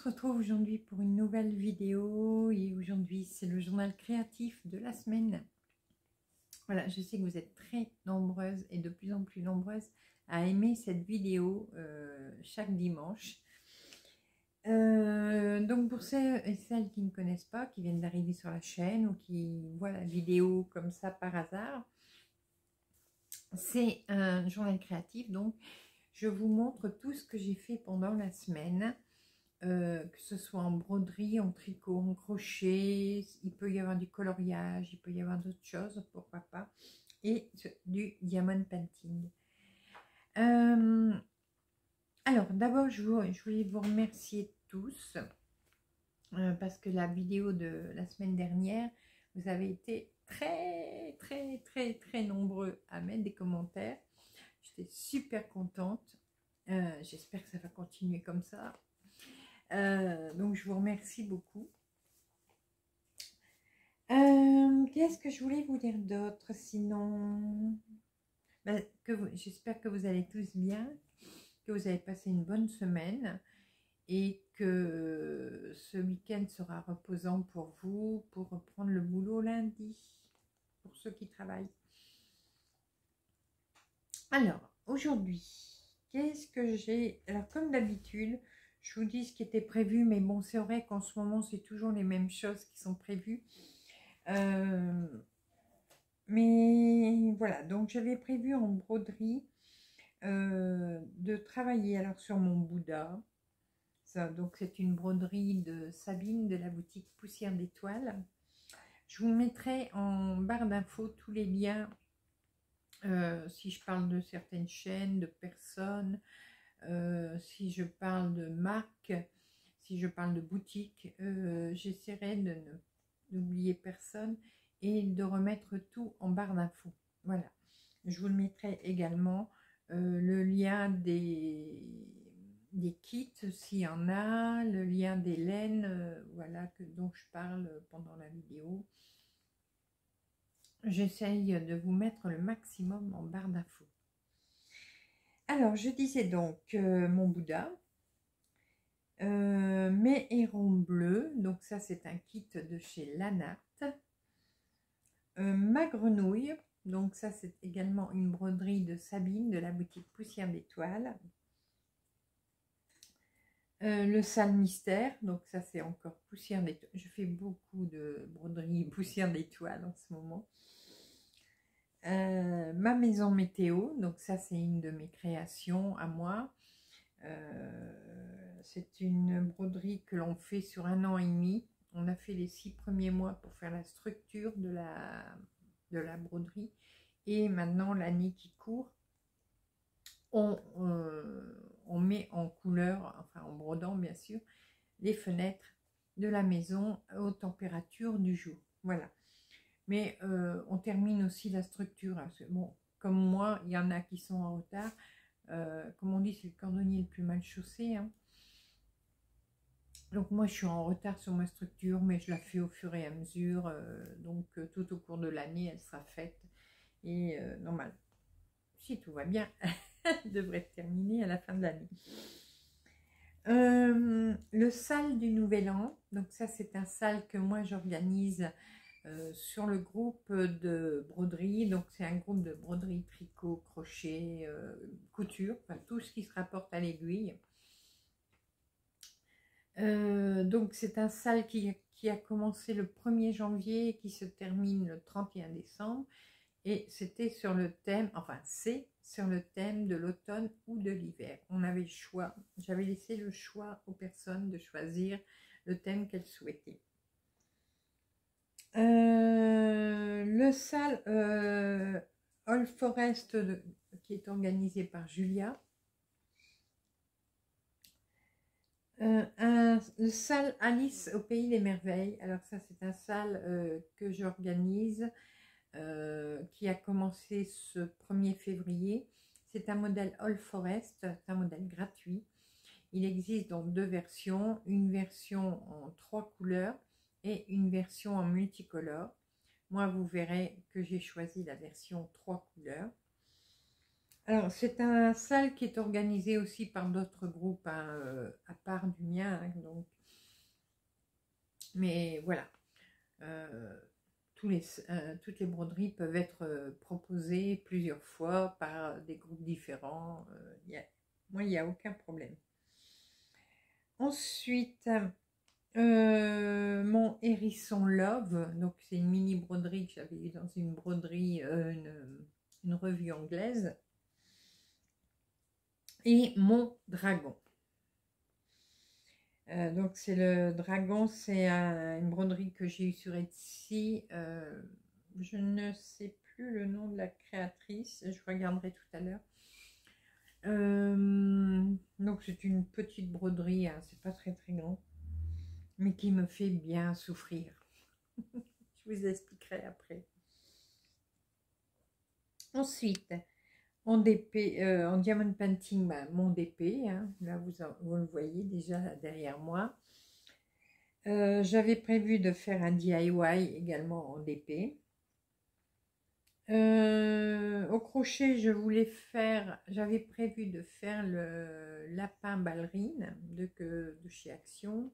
se retrouve aujourd'hui pour une nouvelle vidéo et aujourd'hui c'est le journal créatif de la semaine. Voilà, je sais que vous êtes très nombreuses et de plus en plus nombreuses à aimer cette vidéo chaque dimanche. Donc pour celles et celles qui ne connaissent pas, qui viennent d'arriver sur la chaîne ou qui voient la vidéo comme ça par hasard, c'est un journal créatif, donc je vous montre tout ce que j'ai fait pendant la semaine. Que ce soit en broderie, en tricot, en crochet, il peut y avoir du coloriage, il peut y avoir d'autres choses, pourquoi pas, et du diamond painting. Alors d'abord je voulais vous remercier tous parce que la vidéo de la semaine dernière, vous avez été très nombreux à mettre des commentaires. J'étais super contente. J'espère que ça va continuer comme ça. Donc je vous remercie beaucoup. Qu'est-ce que je voulais vous dire d'autre sinon? J'espère que vous allez tous bien, que vous avez passé une bonne semaine et que ce week-end sera reposant pour vous, pour reprendre le boulot lundi, pour ceux qui travaillent. Alors, aujourd'hui, qu'est-ce que j'ai? Alors, comme d'habitude, je vous dis ce qui était prévu, mais bon, c'est vrai qu'en ce moment, c'est toujours les mêmes choses qui sont prévues. Mais voilà, donc j'avais prévu en broderie de travailler alors sur mon Bouddha. Ça, donc c'est une broderie de Sabine de la boutique Poussière d'Étoiles. Je vous mettrai en barre d'infos tous les liens si je parle de certaines chaînes, de personnes, si je parle de marques, si je parle de boutiques. J'essaierai de n'oublier personne et de remettre tout en barre d'infos. Voilà. Je vous le mettrai également le lien des kits s'il y en a, le lien des laines, voilà, dont je parle pendant la vidéo. J'essaye de vous mettre le maximum en barre d'infos. Alors, je disais donc mon Bouddha, mes hérons bleus, donc ça c'est un kit de chez Lanart. Ma grenouille, donc ça c'est également une broderie de Sabine de la boutique Poussière d'Étoiles. Le sale mystère, donc ça c'est encore Poussière d'Étoiles. Je fais beaucoup de broderie Poussière d'Étoiles en ce moment. Ma maison météo, donc ça c'est une de mes créations à moi. C'est une broderie que l'on fait sur 1 an et demi. On a fait les 6 premiers mois pour faire la structure de la broderie. Et maintenant, l'année qui court, on met en couleur, enfin en brodant bien sûr, les fenêtres de la maison aux températures du jour. Voilà. Mais on termine aussi la structure. Bon, comme moi, il y en a qui sont en retard. Comme on dit, c'est le cordonnier le plus mal chaussé. Hein. Donc moi, je suis en retard sur ma structure, mais je la fais au fur et à mesure. Donc tout au cours de l'année, elle sera faite. Et normal, si tout va bien, elle devrait être terminée à la fin de l'année. Le sale du Nouvel An. Donc ça, c'est un sale que moi, j'organise sur le groupe de broderie. Donc c'est un groupe de broderie, tricot, crochet, couture, enfin tout ce qui se rapporte à l'aiguille. Donc c'est un sale qui a commencé le 1er janvier et qui se termine le 31 décembre. Et c'était sur le thème, enfin c'est sur le thème de l'automne ou de l'hiver. On avait le choix, j'avais laissé le choix aux personnes de choisir le thème qu'elles souhaitaient. Le sale All Forest qui est organisé par Julia. Le sale Alice au Pays des Merveilles. Alors ça c'est un sale que j'organise qui a commencé ce 1er février. C'est un modèle All Forest, c'est un modèle gratuit. Il existe dans 2 versions, une version en 3 couleurs et une version en multicolore. Moi, vous verrez que j'ai choisi la version 3 couleurs. Alors, c'est un salle qui est organisé aussi par d'autres groupes, hein, à part du mien, hein, donc. Mais voilà, euh, toutes les broderies peuvent être proposées plusieurs fois par des groupes différents. Moi, il n'y a aucun problème. Ensuite, mon hérisson Love, donc c'est une mini broderie que j'avais eu dans une broderie, une revue anglaise. Et mon dragon. Donc c'est le dragon, c'est une broderie que j'ai eue sur Etsy. Je ne sais plus le nom de la créatrice, je regarderai tout à l'heure. Donc c'est une petite broderie, hein, c'est pas très très grand, mais qui me fait bien souffrir. Je vous expliquerai après. Ensuite, en DP, en diamond painting, bah, mon DP, hein, là vous le voyez déjà derrière moi. J'avais prévu de faire un DIY également en DP. Au crochet, j'avais prévu de faire le lapin ballerine de chez Action.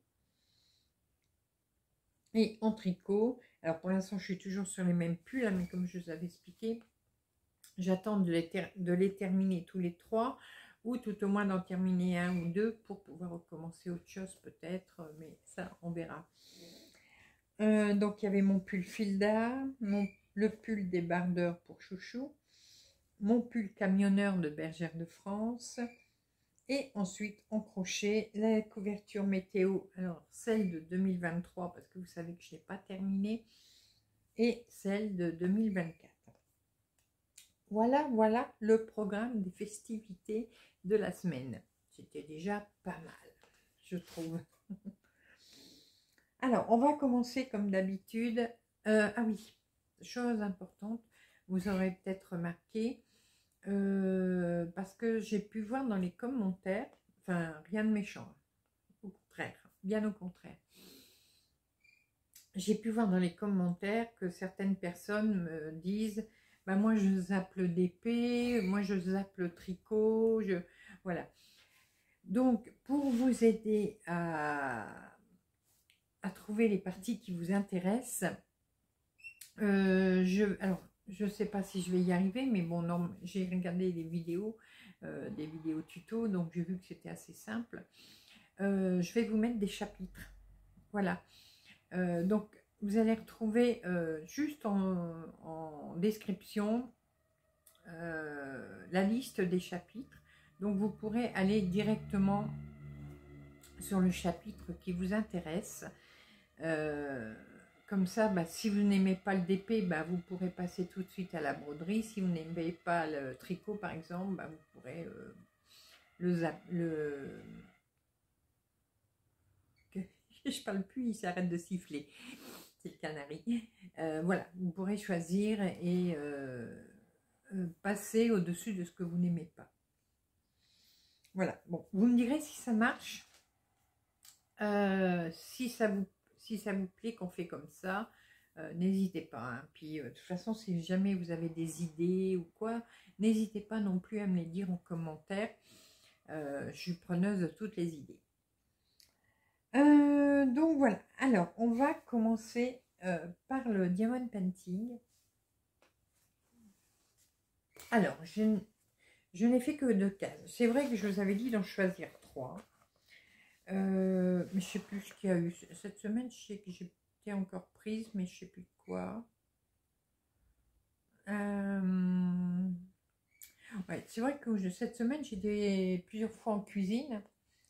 Et en tricot, alors pour l'instant je suis toujours sur les mêmes pulls, hein, mais comme je vous avais expliqué, j'attends de les terminer tous les 3, ou tout au moins d'en terminer un ou deux pour pouvoir recommencer autre chose peut-être, mais ça on verra. Donc il y avait mon pull Filda, le pull débardeur pour Chouchou, mon pull camionneur de Bergère de France, et ensuite en crochet la couverture météo, alors celle de 2023 parce que vous savez que je n'ai pas terminé, et celle de 2024. Voilà le programme des festivités de la semaine. C'était déjà pas mal, je trouve. Alors, on va commencer comme d'habitude. Ah oui, chose importante, vous aurez peut-être remarqué, parce que j'ai pu voir dans les commentaires, enfin, rien de méchant, au contraire, bien au contraire. J'ai pu voir dans les commentaires que certaines personnes me disent bah, moi je zappe le DP, moi je zappe le tricot, voilà. Donc, pour vous aider à trouver les parties qui vous intéressent, alors, je ne sais pas si je vais y arriver, mais bon, non, j'ai regardé des vidéos tuto, donc j'ai vu que c'était assez simple. Je vais vous mettre des chapitres. Voilà. Donc, vous allez retrouver juste en description la liste des chapitres. Donc, vous pourrez aller directement sur le chapitre qui vous intéresse. Comme ça, bah, si vous n'aimez pas le DP, bah, vous pourrez passer tout de suite à la broderie. Si vous n'aimez pas le tricot, par exemple, bah, vous pourrez je parle plus, il s'arrête de siffler. C'est le canari. Voilà, vous pourrez choisir et passer au-dessus de ce que vous n'aimez pas. Voilà, bon, vous me direz si ça marche. Si ça vous plaît qu'on fait comme ça, n'hésitez pas. Hein. Puis de toute façon, si jamais vous avez des idées ou quoi, n'hésitez pas non plus à me les dire en commentaire. Je suis preneuse de toutes les idées. Donc voilà. Alors, on va commencer par le diamond painting. Alors, je n'ai fait que 2 cases. C'est vrai que je vous avais dit d'en choisir 3. Mais je ne sais plus ce qu'il y a eu. Cette semaine, je sais que j'étais encore prise, mais je ne sais plus de quoi. Ouais, c'est vrai que cette semaine, j'étais plusieurs fois en cuisine.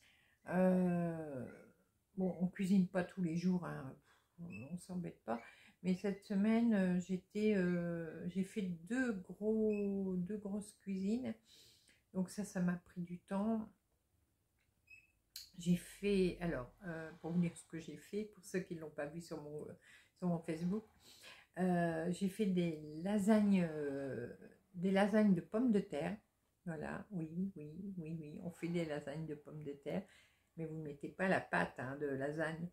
Bon, on cuisine pas tous les jours, hein. On s'embête pas. Mais cette semaine, j'ai fait deux grosses cuisines. Donc ça m'a pris du temps. J'ai fait, alors, pour vous dire ce que j'ai fait, pour ceux qui ne l'ont pas vu sur mon Facebook, j'ai fait des lasagnes de pommes de terre. Voilà, oui, on fait des lasagnes de pommes de terre, mais vous ne mettez pas la pâte, hein, de lasagne.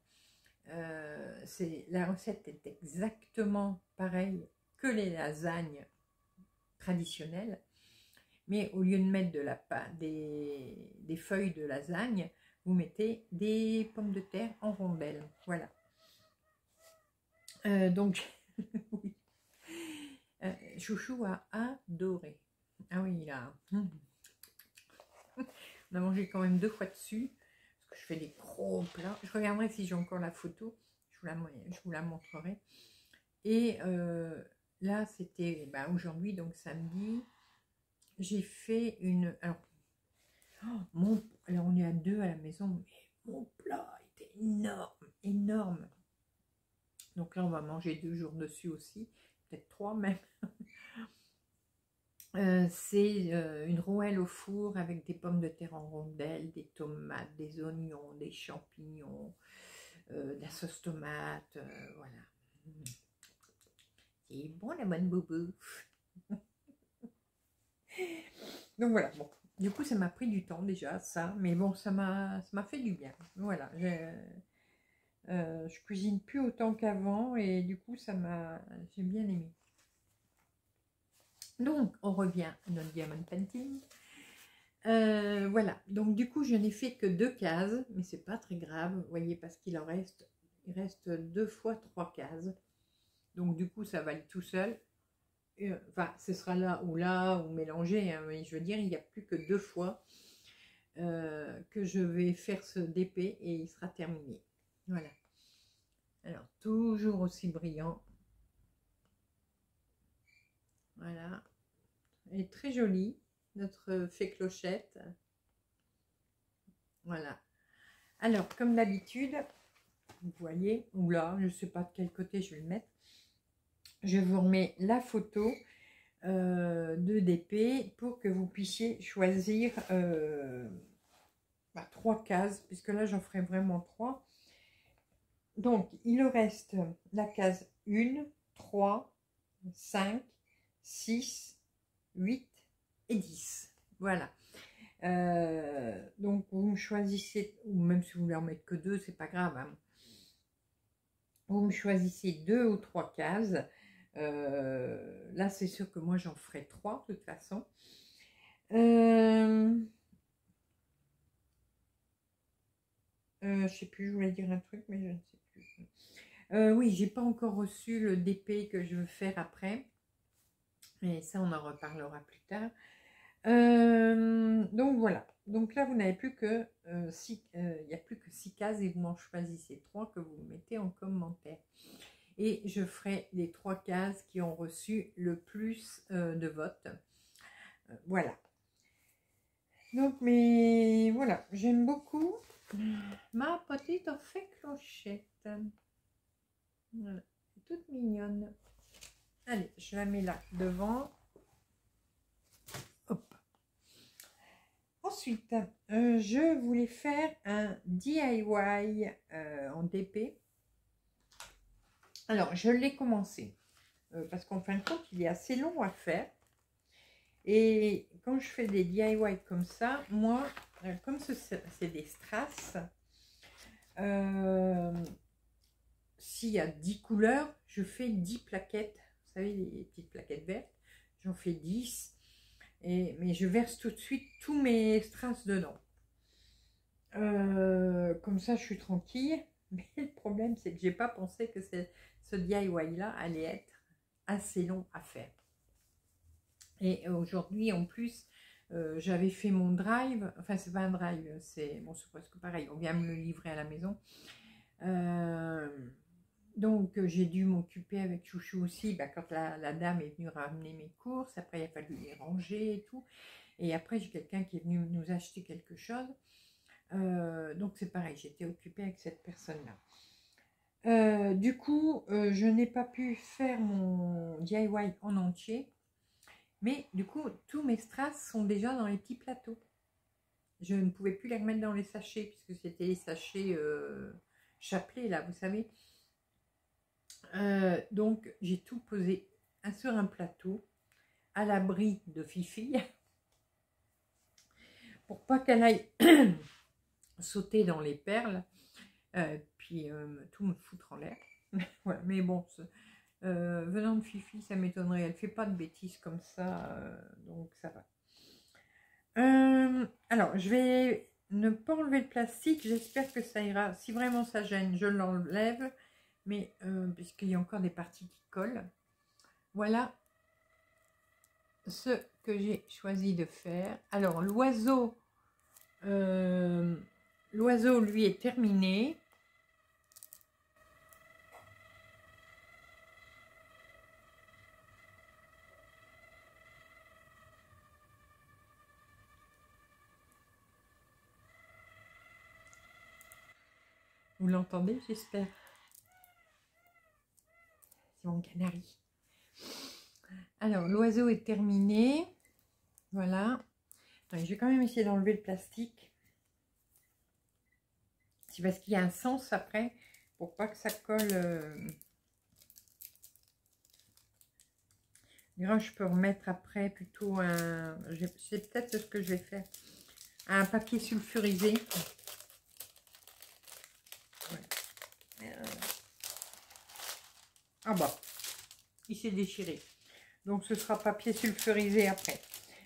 La recette est exactement pareille que les lasagnes traditionnelles, Mais au lieu de mettre de la pâte, des feuilles de lasagne, vous mettez des pommes de terre en rondelles. Voilà. Donc, oui. Chouchou a adoré. Ah oui, il a... On a mangé quand même 2 fois dessus, parce que je fais des gros plats. Je regarderai si j'ai encore la photo, je vous la montrerai. Et là, c'était aujourd'hui, donc samedi, j'ai fait une... Alors, alors, on est à 2 à la maison, mais mon plat était énorme, énorme. Donc là, on va manger 2 jours dessus aussi, peut-être 3 même. C'est une rouelle au four avec des pommes de terre en rondelles, des tomates, des oignons, des champignons, de la sauce tomate, voilà. C'est bon la bonne boubou. Donc voilà, bon. Du coup, ça m'a pris du temps déjà, ça. Mais bon, ça m'a fait du bien. Voilà. Je cuisine plus autant qu'avant et du coup, j'ai bien aimé. Donc, on revient à notre diamond painting. Voilà, donc du coup je n'ai fait que 2 cases, mais c'est pas très grave, vous voyez, parce qu'il reste 2 fois 3 cases, donc du coup ça va aller tout seul, enfin ce sera là ou mélangé, hein, mais je veux dire il n'y a plus que 2 fois que je vais faire ce DP et il sera terminé. Voilà, alors toujours aussi brillant, voilà, et très joli notre fée clochette. Voilà. Alors, comme d'habitude, vous voyez, ou là, je ne sais pas de quel côté je vais le mettre, je vous remets la photo de DP pour que vous puissiez choisir 3 cases, puisque là, j'en ferai vraiment 3. Donc, il reste la case 1, 3, 5, 6, 8 et 10. Voilà. Donc vous me choisissez, ou même si vous voulez en mettre que 2, c'est pas grave, hein. Vous me choisissez 2 ou 3 cases. Là c'est sûr que moi j'en ferai 3 de toute façon. Je sais plus, je voulais dire un truc mais je ne sais plus. Oui, j'ai pas encore reçu le DP que je veux faire après, mais ça on en reparlera plus tard. Donc voilà, donc là vous n'avez plus que 6, il n'y a plus que 6 cases et vous m'en choisissez 3 que vous mettez en commentaire. Et je ferai les 3 cases qui ont reçu le plus de votes. Voilà. Donc, mais voilà, j'aime beaucoup ma petite fée clochette. Voilà, toute mignonne. Allez, je la mets là devant. Hop. Ensuite, je voulais faire un DIY en DP. Alors, je l'ai commencé parce qu'en fin de compte, il est assez long à faire. Et quand je fais des DIY comme ça, moi, comme c'est des strass, s'il y a 10 couleurs, je fais 10 plaquettes. Vous savez, les petites plaquettes vertes. J'en fais 10. Mais je verse tout de suite tous mes strass dedans. Comme ça, je suis tranquille. Mais le problème, c'est que j'ai pas pensé que ce DIY-là allait être assez long à faire. Et aujourd'hui, en plus, j'avais fait mon drive. Enfin, c'est pas un drive, c'est bon, c'est presque pareil. On vient me le livrer à la maison. Donc, j'ai dû m'occuper avec Chouchou aussi. Quand la dame est venue ramener mes courses, après, il a fallu les ranger et tout. Et après, j'ai quelqu'un qui est venu nous acheter quelque chose. Donc c'est pareil, j'étais occupée avec cette personne-là. Du coup, je n'ai pas pu faire mon DIY en entier. Mais du coup, tous mes strass sont déjà dans les petits plateaux. Je ne pouvais plus les remettre dans les sachets, puisque c'était les sachets Chapelet, là, vous savez. Donc, j'ai tout posé sur un plateau, à l'abri de Fifi, pour pas qu'elle aille sauter dans les perles, puis tout me foutre en l'air. Voilà, mais bon, venant de Fifi, ça m'étonnerait. Elle fait pas de bêtises comme ça, donc ça va. Alors, je vais ne pas enlever le plastique. J'espère que ça ira. Si vraiment ça gêne, je l'enlève. Mais puisqu'il y a encore des parties qui collent. Voilà ce que j'ai choisi de faire. Alors, l'oiseau, lui, est terminé. Vous l'entendez, j'espère. C'est mon canari. Alors, l'oiseau est terminé. Voilà. Attends, je vais quand même essayer d'enlever le plastique. C'est parce qu'il y a un sens après, pour pas que ça colle. Je peux remettre après plutôt un... C'est peut-être ce que je vais faire. Un papier sulfurisé. Ouais. Ah bah, il s'est déchiré. Donc ce sera papier sulfurisé après.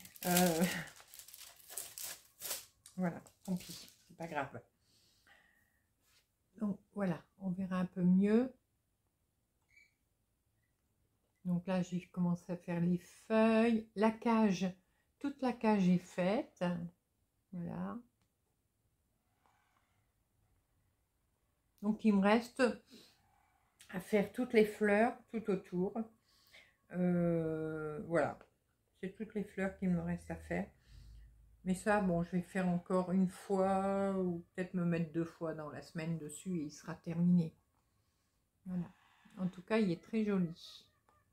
Voilà, tant pis, c'est pas grave. Donc voilà, on verra un peu mieux. Donc là, j'ai commencé à faire les feuilles. La cage, toute la cage est faite. Voilà. Donc il me reste à faire toutes les fleurs tout autour. Voilà, c'est toutes les fleurs qu'il me reste à faire. Mais ça, bon, je vais faire encore une fois ou peut-être me mettre 2 fois dans la semaine dessus et il sera terminé. Voilà. En tout cas, il est très joli.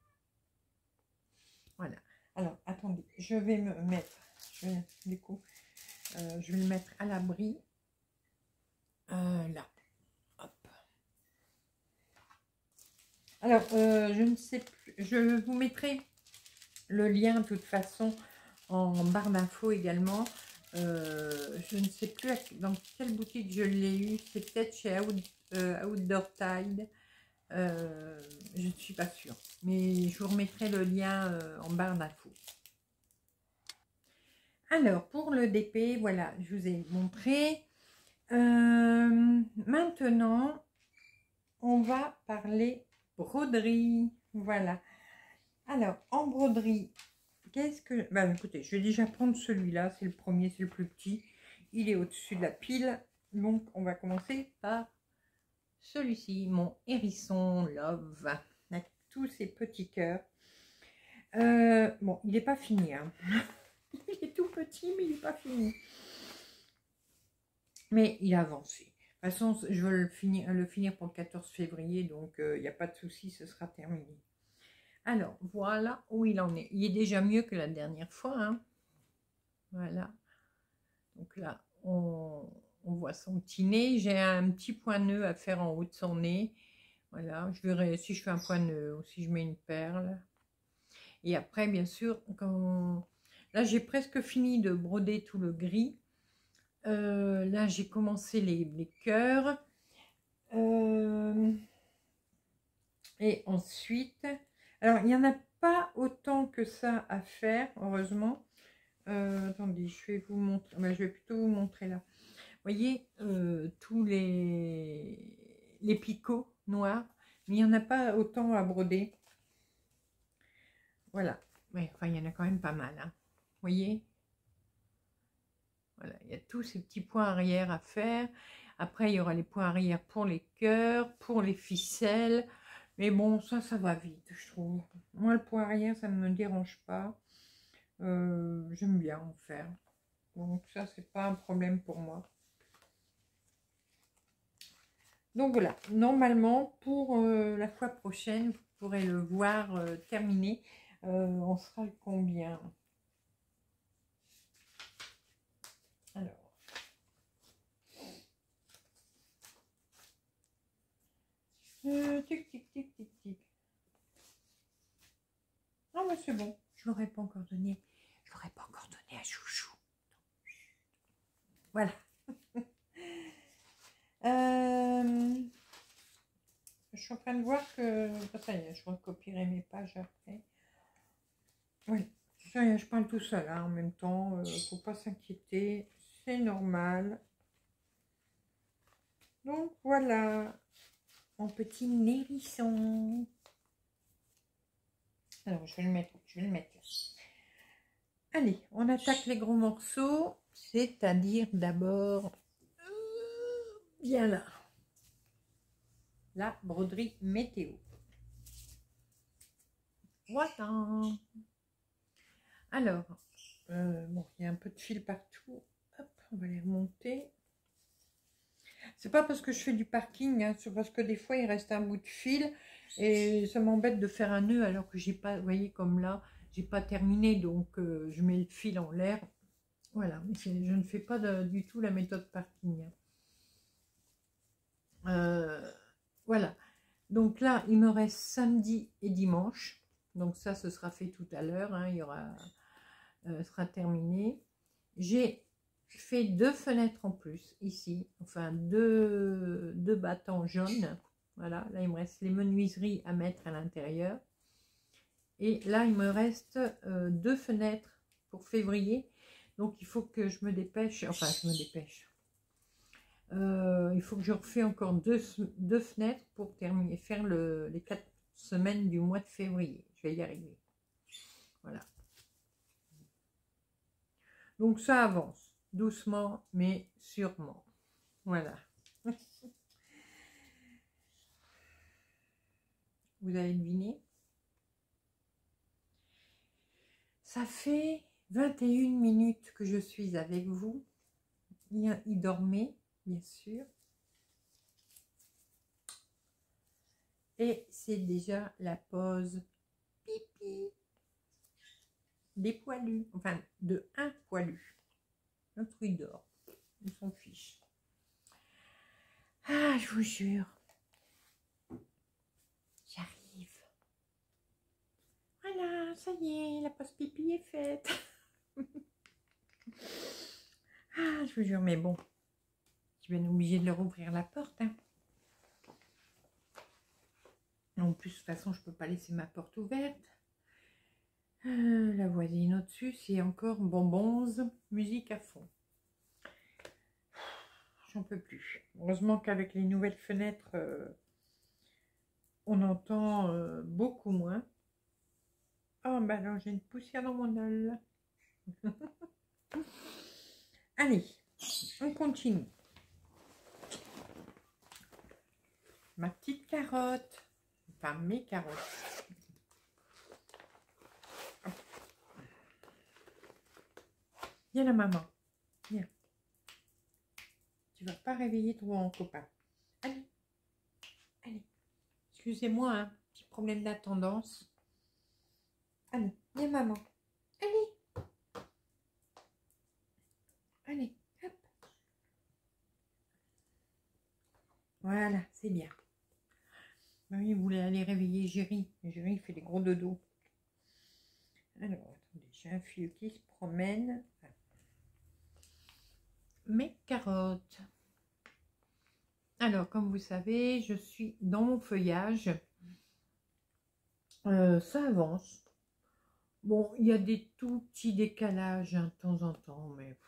Voilà. Alors, attendez, je vais me mettre, je vais le mettre à l'abri. Là. Hop. Alors, je ne sais plus, je vous mettrai le lien de toute façon en barre d'infos également. Je ne sais plus dans quelle boutique je l'ai eu. C'est peut-être chez Outdoor Tide. Je ne suis pas sûre. Mais je vous remettrai le lien en barre d'infos. Alors, pour le DP, voilà, je vous ai montré. Maintenant, on va parler broderie. Voilà. Alors, en broderie, qu'est-ce que... Bah, écoutez, je vais déjà prendre celui-là. C'est le premier, c'est le plus petit. Il est au-dessus de la pile. Donc, on va commencer par celui-ci, mon hérisson Love, avec tous ces petits cœurs. Bon, il n'est pas fini. Hein. Il est tout petit, mais il n'est pas fini. Mais il a avancé. De toute façon, je veux le finir pour le 14 février, donc il n'y a pas de souci, ce sera terminé. Alors, voilà où il en est. Il est déjà mieux que la dernière fois. Hein. Voilà. Donc là, on voit son petit nez. J'ai un petit point nœud à faire en haut de son nez. Voilà, je verrai si je fais un point nœud ou si je mets une perle. Et après, bien sûr, là, j'ai presque fini de broder tout le gris. Là, j'ai commencé les cœurs. Et ensuite, alors, il n'y en a pas autant que ça à faire, heureusement. Attendez, je vais vous montrer. Ben, je vais plutôt vous montrer là. Vous voyez, tous les picots noirs, mais il n'y en a pas autant à broder. Voilà. Ouais, enfin, il y en a quand même pas mal. Hein. Vous voyez? Voilà, il y a tous ces petits points arrière à faire. Après, il y aura les points arrière pour les cœurs, pour les ficelles. Mais bon, ça va vite, je trouve. Moi, le point arrière, ça ne me dérange pas. J'aime bien en faire. Donc ça, c'est pas un problème pour moi. Donc voilà, normalement, pour la fois prochaine, vous pourrez le voir terminé. On sera le combien? Alors. Tic, tic, tic, tic, tic. Ah, mais c'est bon. Je ne l'aurais pas encore donné. Je l'aurais pas encore donné à Chouchou. Voilà. Je suis en train de voir que... Ça y est, je recopierai mes pages après. Oui, Je parle tout seul hein, en même temps, faut pas s'inquiéter, c'est normal. Donc voilà, mon petit nérisson. Alors je vais le mettre là. Allez, on attaque les gros morceaux, c'est-à-dire d'abord, bien là, la broderie météo. Voilà. Alors, bon, il y a un peu de fil partout. Hop, on va les remonter. C'est pas parce que je fais du parking, hein, c'est parce que des fois il reste un bout de fil et ça m'embête de faire un nœud alors que j'ai pas, vous voyez comme là, j'ai pas terminé, donc je mets le fil en l'air. Voilà, mais je ne fais pas du tout la méthode parking. Voilà, donc là il me reste samedi et dimanche, donc ça ce sera fait tout à l'heure, hein, il y aura, sera terminé. J'ai fait 2 fenêtres en plus ici, enfin deux battants jaunes. Voilà, là il me reste les menuiseries à mettre à l'intérieur. Et là il me reste 2 fenêtres pour février. Donc il faut que je me dépêche, enfin je me dépêche. Il faut que je refais encore deux fenêtres pour terminer, faire les 4 semaines du mois de février. Je vais y arriver. Voilà. Donc ça avance, doucement mais sûrement. Voilà. Vous avez deviné? Ça fait 21 minutes que je suis avec vous. Il dormait, bien sûr. Et c'est déjà la pause pipi des poilus. Enfin, de un poilu. L'autre, il dort. On s'en fiche. Ah, je vous jure. J'arrive. Voilà, ça y est, la pause pipi est faite. Ah, je vous jure, mais bon. Je vais être obligée de leur ouvrir la porte. Hein. En plus, de toute façon, je ne peux pas laisser ma porte ouverte. La voisine au-dessus, c'est encore bonbons, musique à fond. J'en peux plus. Heureusement qu'avec les nouvelles fenêtres, on entend beaucoup moins. Oh, bah alors j'ai une poussière dans mon œil. Allez, on continue. Ma petite carotte. Enfin, mes carottes. Viens là, maman. Viens. Tu vas pas réveiller ton copain. Allez. Allez. Excusez-moi, hein. Petit problème d'attendance. Allez, viens, maman. Allez. Allez, hop. Voilà, c'est bien. Bah oui, il voulait aller réveiller Géry. Géry fait des gros dodos. Alors, attendez, j'ai un fil qui se promène. Mes carottes. Alors, comme vous savez, je suis dans mon feuillage. Ça avance. Bon, il y a des tout petits décalages hein, de temps en temps, mais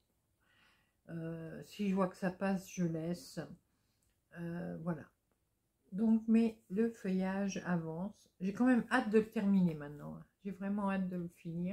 si je vois que ça passe, je laisse. Voilà. Donc, mais le feuillage avance. J'ai quand même hâte de le terminer maintenant. Hein. J'ai vraiment hâte de le finir.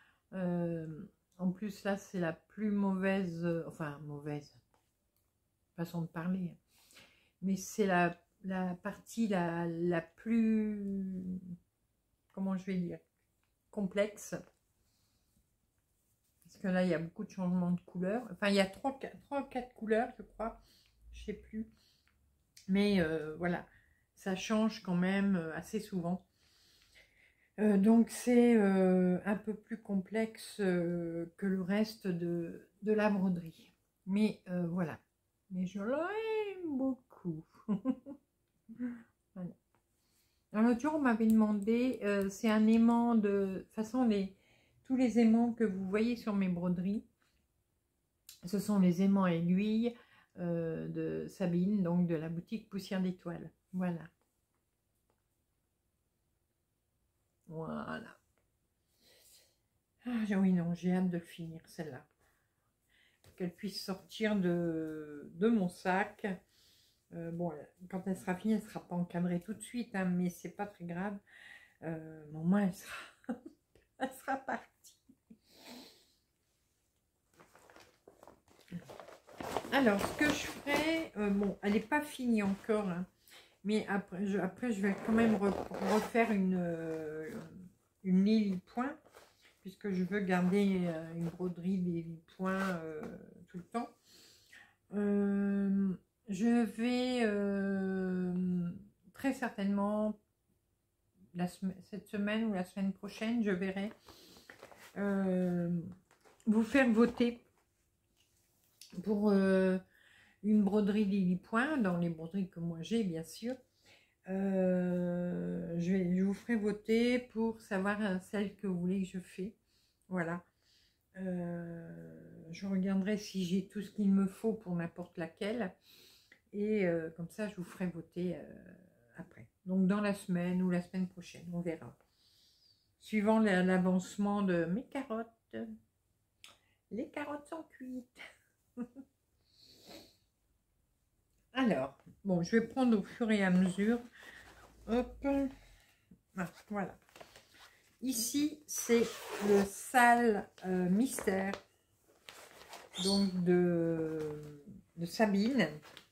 En plus, là, c'est la plus mauvaise, enfin, mauvaise façon de parler. Mais c'est la partie la plus, comment je vais dire, complexe. Parce que là, il y a beaucoup de changements de couleurs. Enfin, il y a 3 ou 4 couleurs, je crois. Je sais plus. Mais voilà, ça change quand même assez souvent. Donc, c'est un peu plus complexe que le reste de la broderie. Mais voilà. Mais je l'aime beaucoup. Voilà. L'autre jour, on m'avait demandé, c'est un aimant de... De toute façon, tous les aimants que vous voyez sur mes broderies, ce sont les aimants aiguilles de Sabine, donc de la boutique Poussière d'Étoiles. Voilà. Voilà. Oui, non, j'ai hâte de finir celle-là. Qu'elle puisse sortir de mon sac. Bon, quand elle sera finie, elle ne sera pas encadrée tout de suite, hein, mais c'est pas très grave. Au moins, elle sera, elle sera partie. Alors, ce que je ferai, bon, elle n'est pas finie encore, hein, mais après, je vais quand même refaire une lily-point, puisque je veux garder une broderie lily-point tout le temps. Je vais très certainement, cette semaine ou la semaine prochaine, je verrai vous faire voter pour une broderie Lily Point, dans les broderies que moi j'ai bien sûr. Je vous ferai voter pour savoir celle que vous voulez que je fais. Voilà. Je regarderai si j'ai tout ce qu'il me faut pour n'importe laquelle. Et comme ça, je vous ferai voter après. Donc dans la semaine ou la semaine prochaine, on verra. Suivant l'avancement de mes carottes. Les carottes sont cuites. Alors, bon, je vais prendre au fur et à mesure. Hop. Ah, voilà. Ici, c'est le sale mystère. Donc de Sabine.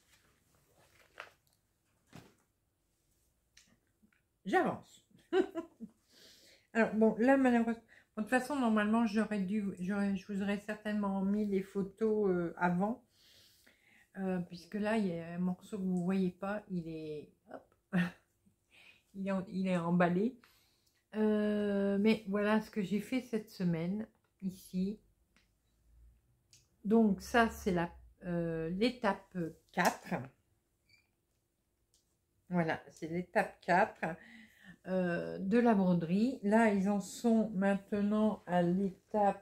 J'avance. Alors, bon, là, malheureusement, de toute façon, normalement, je vous aurais certainement mis les photos avant. Puisque là, il y a un morceau que vous ne voyez pas, il est, hop, il est emballé. Mais voilà ce que j'ai fait cette semaine, ici. Donc, ça, c'est l'étape 4. Voilà, c'est l'étape 4 de la broderie. Là, ils en sont maintenant à l'étape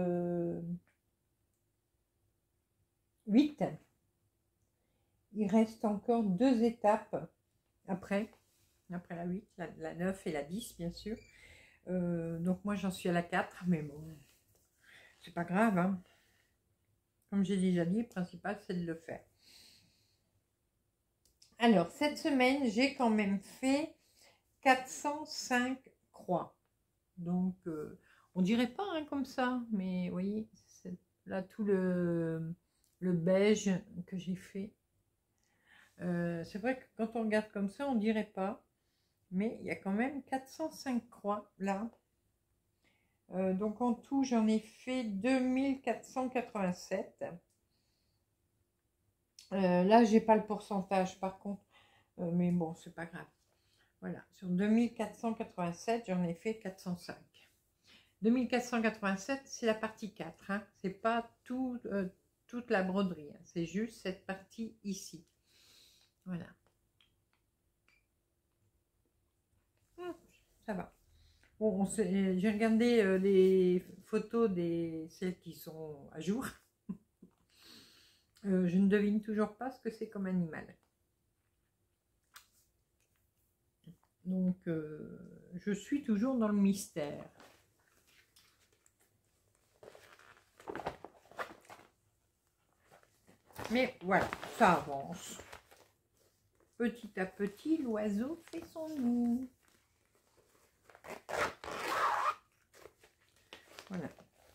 8. Il reste encore 2 étapes après la 8, la 9 et la 10, bien sûr. Donc, moi, j'en suis à la 4, mais bon, c'est pas grave. Hein. Comme j'ai déjà dit, le principal, c'est de le faire. Alors, cette semaine, j'ai quand même fait 405 croix. Donc, on dirait pas hein, comme ça, mais vous voyez, là, tout le beige que j'ai fait. C'est vrai que quand on regarde comme ça, on dirait pas. Mais il y a quand même 405 croix là. Donc, en tout, j'en ai fait 2487. Là, j'ai pas le pourcentage par contre. Mais bon, c'est pas grave. Voilà, sur 2487, j'en ai fait 405. 2487, c'est la partie 4. Hein. C'est pas toute la broderie. Hein. C'est juste cette partie ici. Voilà. Ça va. Bon, j'ai regardé les photos celles qui sont à jour. Je ne devine toujours pas ce que c'est comme animal. Donc, je suis toujours dans le mystère. Mais voilà, ça avance. Petit à petit, l'oiseau fait son nid. Voilà.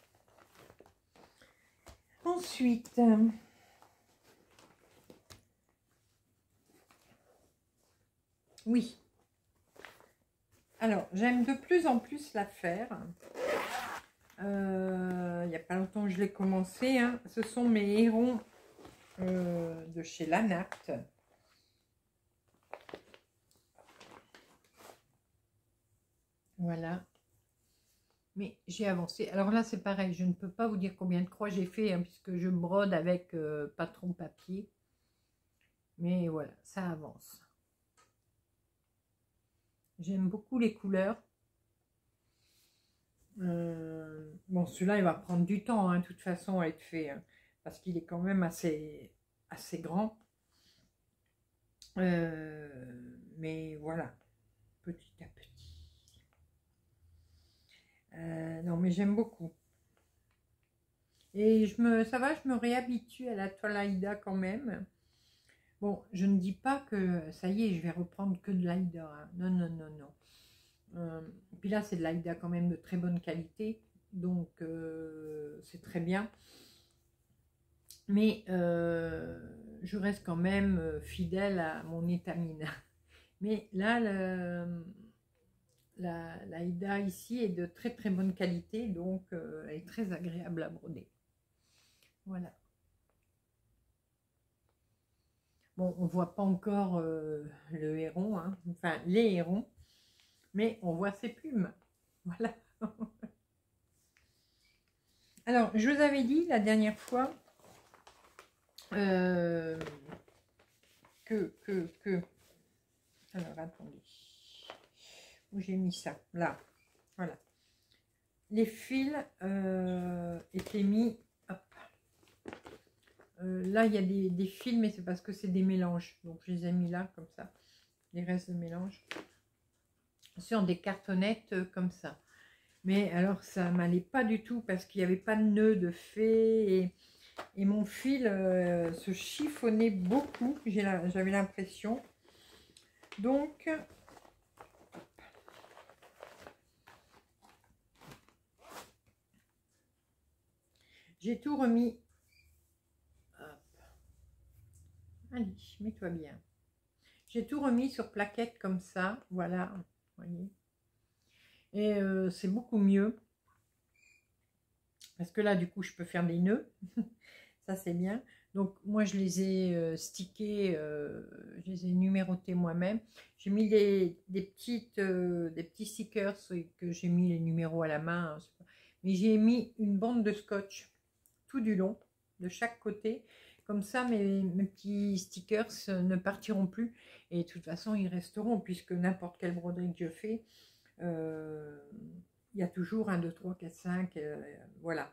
Ensuite, oui. Alors, j'aime de plus en plus la faire. Il n'y a pas longtemps que je l'ai commencé. Hein. Ce sont mes hérons de chez Lanact. Voilà. Mais j'ai avancé. Alors là, c'est pareil. Je ne peux pas vous dire combien de croix j'ai fait, hein, puisque je brode avec patron papier. Mais voilà, ça avance. J'aime beaucoup les couleurs. Bon, celui-là, il va prendre du temps, hein, de toute façon, à être fait. Hein, parce qu'il est quand même assez grand. Mais voilà, petit à petit. Non, mais j'aime beaucoup. Et ça va, je me réhabitue à la toile Aïda quand même. Bon, je ne dis pas que ça y est, je vais reprendre que de l'Aïda. Hein. Non, non, non, non. Puis là, c'est de l'Aïda quand même de très bonne qualité. Donc, c'est très bien. Mais je reste quand même fidèle à mon étamine. Mais là, l'Aïda ici est de très très bonne qualité. Donc, elle est très agréable à broder. Voilà. Bon, on voit pas encore le héron, hein, enfin les hérons, mais on voit ses plumes. Voilà. Alors, je vous avais dit la dernière fois que... Alors, attendez. Où j'ai mis ça? Là. Voilà. Les fils étaient mis... Hop. Là, il y a des fils, mais c'est parce que c'est des mélanges. Donc, je les ai mis là, comme ça. Les restes de mélange. Sur des cartonnettes comme ça. Mais alors, ça m'allait pas du tout parce qu'il n'y avait pas de nœud de fait. Et mon fil se chiffonnait beaucoup. J'avais l'impression. Donc... j'ai tout remis. Hop. Allez, mets-toi bien. J'ai tout remis sur plaquette comme ça. Voilà. Voyez. Et c'est beaucoup mieux. Parce que là, du coup, je peux faire des nœuds. Ça, c'est bien. Donc, moi, je les ai stickés. Je les ai numérotés moi-même. J'ai mis des petits stickers que j'ai mis les numéros à la main. Hein, mais j'ai mis une bande de scotch tout du long, de chaque côté. Comme ça, mes petits stickers ne partiront plus. Et de toute façon, ils resteront, puisque n'importe quelle broderie que je fais, il y a toujours 1, 2, 3, 4, 5. Voilà.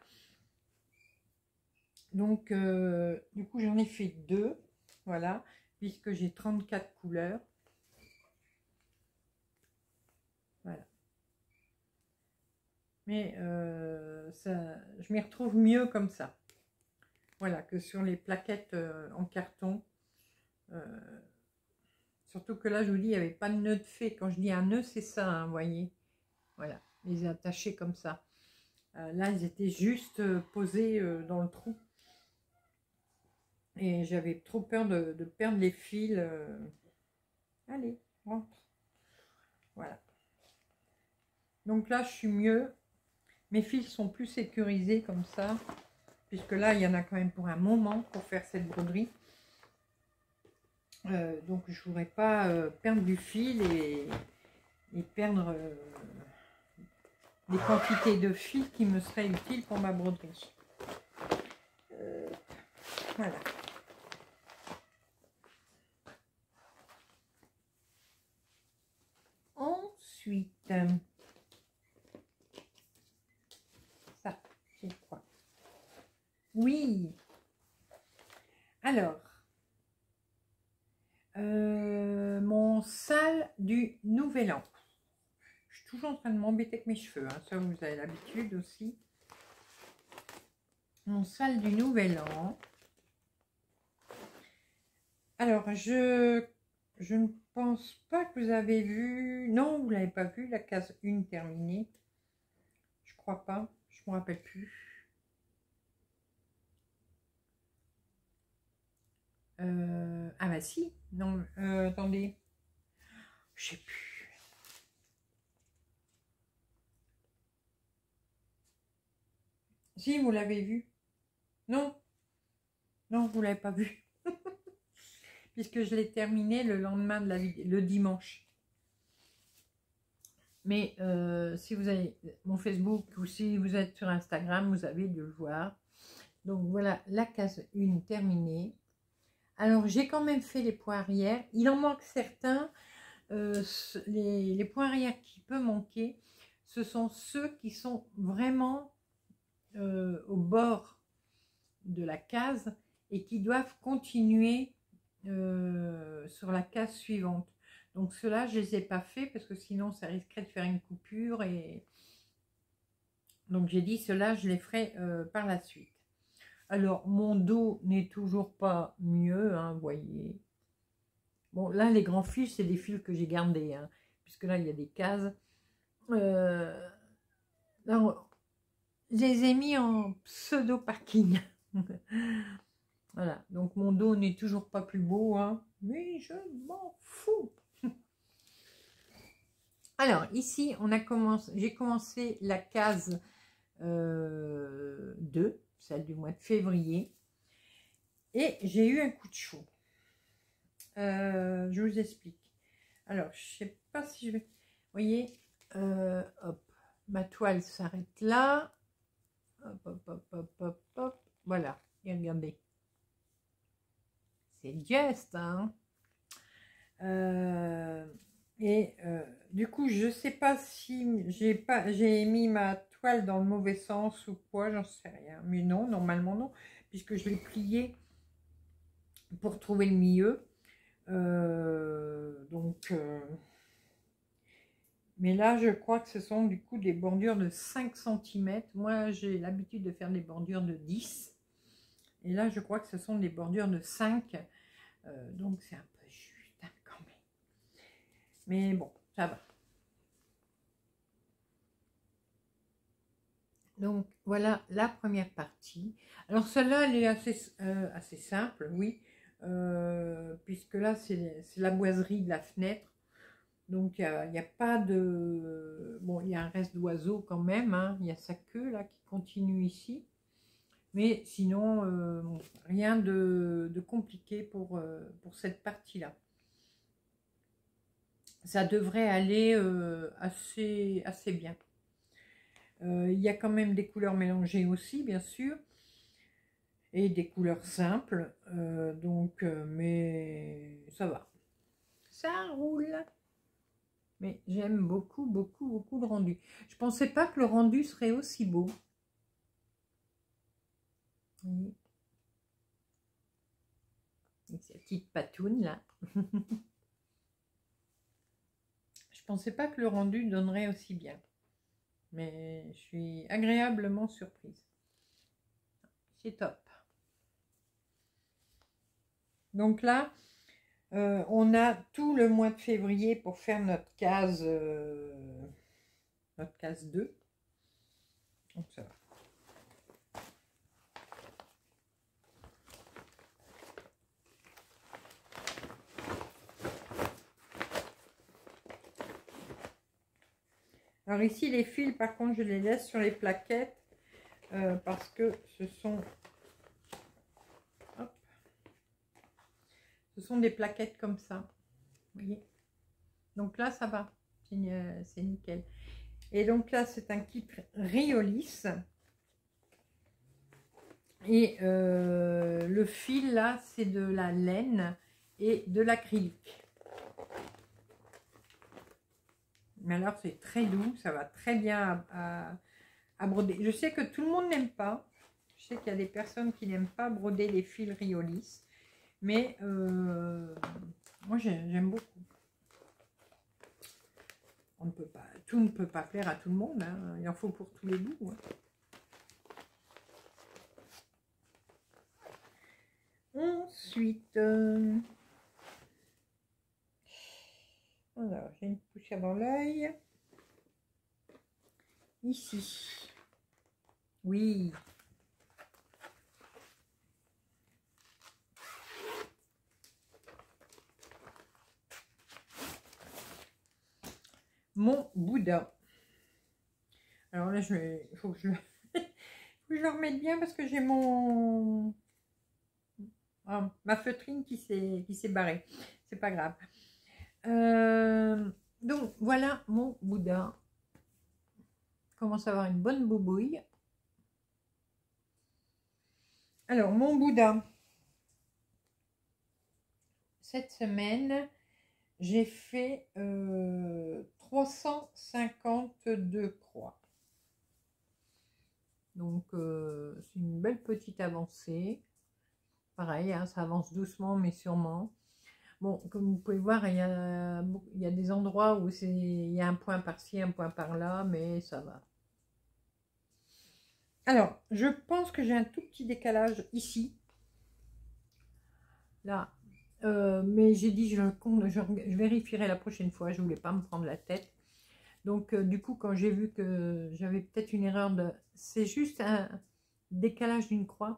Donc, du coup, j'en ai fait 2. Voilà. Puisque j'ai 34 couleurs. Voilà. Mais je m'y retrouve mieux comme ça. Voilà, que sur les plaquettes en carton. Surtout que là, je vous dis, il n'y avait pas de nœud de fait. Quand je dis un nœud, c'est ça, hein, vous voyez. Voilà, les attachés comme ça. Là, ils étaient juste posés dans le trou. Et j'avais trop peur de perdre les fils. Allez, rentre. Voilà. Donc là, je suis mieux. Mes fils sont plus sécurisés comme ça. Puisque là, il y en a quand même pour un moment pour faire cette broderie. Donc, je ne voudrais pas perdre du fil et perdre des quantités de fil qui me seraient utiles pour ma broderie. Voilà. Ensuite, ça, c'est quoi? Oui. Alors, mon sale du Nouvel An. Je suis toujours en train de m'embêter avec mes cheveux. Hein. Ça, vous avez l'habitude aussi. Mon sale du Nouvel An. Alors, je ne pense pas que vous avez vu... Non, vous ne l'avez pas vu, la case 1 terminée. Je crois pas. Je ne me rappelle plus. Ah bah si. Non, attendez. Je sais plus. Si, vous l'avez vu. Non. Non, vous ne l'avez pas vu. Puisque je l'ai terminé le lendemain de la vidéo, le dimanche. Mais si vous avez mon Facebook ou si vous êtes sur Instagram, vous avez dû le voir. Donc voilà, la case 1 terminée. Alors j'ai quand même fait les points arrière. Il en manque certains. Les points arrière qui peuvent manquer, ce sont ceux qui sont vraiment au bord de la case et qui doivent continuer sur la case suivante. Donc ceux-là, je ne les ai pas fait parce que sinon ça risquerait de faire une coupure et Donc j'ai dit, cela je les ferai par la suite. Alors mon dos n'est toujours pas mieux, hein, vous voyez. Bon, là, les grands fils, c'est des fils que j'ai gardés, hein, puisque là, il y a des cases. Alors, je les ai mis en pseudo-parking. Voilà, donc mon dos n'est toujours pas plus beau, hein, mais je m'en fous. Alors, ici, j'ai commencé la case 2, celle du mois de février, et j'ai eu un coup de chaud. Je vous explique. Alors, je sais pas si je vais... Vous voyez, hop, ma toile s'arrête là. Hop, hop, hop, hop, hop, hop. Voilà, et regardez. C'est juste, hein. Du coup, je sais pas si j'ai mis ma toile dans le mauvais sens ou quoi, j'en sais rien. Mais non, normalement non, puisque je l'ai plié pour trouver le milieu. Mais là, je crois que ce sont du coup des bordures de 5 cm. Moi, j'ai l'habitude de faire des bordures de 10. Et là, je crois que ce sont des bordures de 5. Donc, c'est un peu juste, hein, quand même. Mais bon, ça va. Donc, voilà la première partie. Alors, celle-là, elle est assez simple, oui. Puisque là, c'est la boiserie de la fenêtre. Donc, il n'y a pas de... Bon, il y a un reste d'oiseau quand même, hein. Il y a sa queue, là, qui continue ici. Mais sinon, rien de compliqué pour cette partie-là. Ça devrait aller assez bien. Il y a quand même des couleurs mélangées aussi, bien sûr. Et des couleurs simples. Mais ça va. Ça roule. Mais j'aime beaucoup, beaucoup, beaucoup le rendu. Je ne pensais pas que le rendu serait aussi beau. Oui. Avec cette petite patoune là. Je ne pensais pas que le rendu donnerait aussi bien. Mais je suis agréablement surprise. C'est top. Donc là, on a tout le mois de février pour faire notre case 2. Donc ça va. Alors ici, les fils, par contre, je les laisse sur les plaquettes parce que ce sont... Hop, ce sont des plaquettes comme ça. Vous voyez? Donc là, ça va. C'est nickel. Et donc là, c'est un kit Riolis. Et le fil, là, c'est de la laine et de l'acrylique. Mais alors, c'est très doux. Ça va très bien à broder. Je sais que tout le monde n'aime pas. Je sais qu'il y a des personnes qui n'aiment pas broder les fils Riolis. Mais moi, j'aime beaucoup. On ne peut pas, tout ne peut pas plaire à tout le monde, hein. Il en faut pour tous les goûts, hein. Ensuite, alors j'ai une poussière dans l'œil. Ici, oui. Mon Bouddha. Alors là, il faut que je le remette bien parce que j'ai ma feutrine qui s'est barrée. C'est pas grave. Donc voilà mon Bouddha. Commence à avoir une bonne boubouille. Alors mon Bouddha. Cette semaine, j'ai fait 352 croix. Donc, c'est une belle petite avancée. Pareil, hein, ça avance doucement, mais sûrement. Bon, comme vous pouvez voir, il y a des endroits où il y a un point par-ci, un point par-là, mais ça va. Alors, je pense que j'ai un tout petit décalage ici. Là. Mais j'ai dit, je vérifierai la prochaine fois. Je voulais pas me prendre la tête. Donc, du coup, quand j'ai vu que j'avais peut-être une erreur de... C'est juste un décalage d'une croix.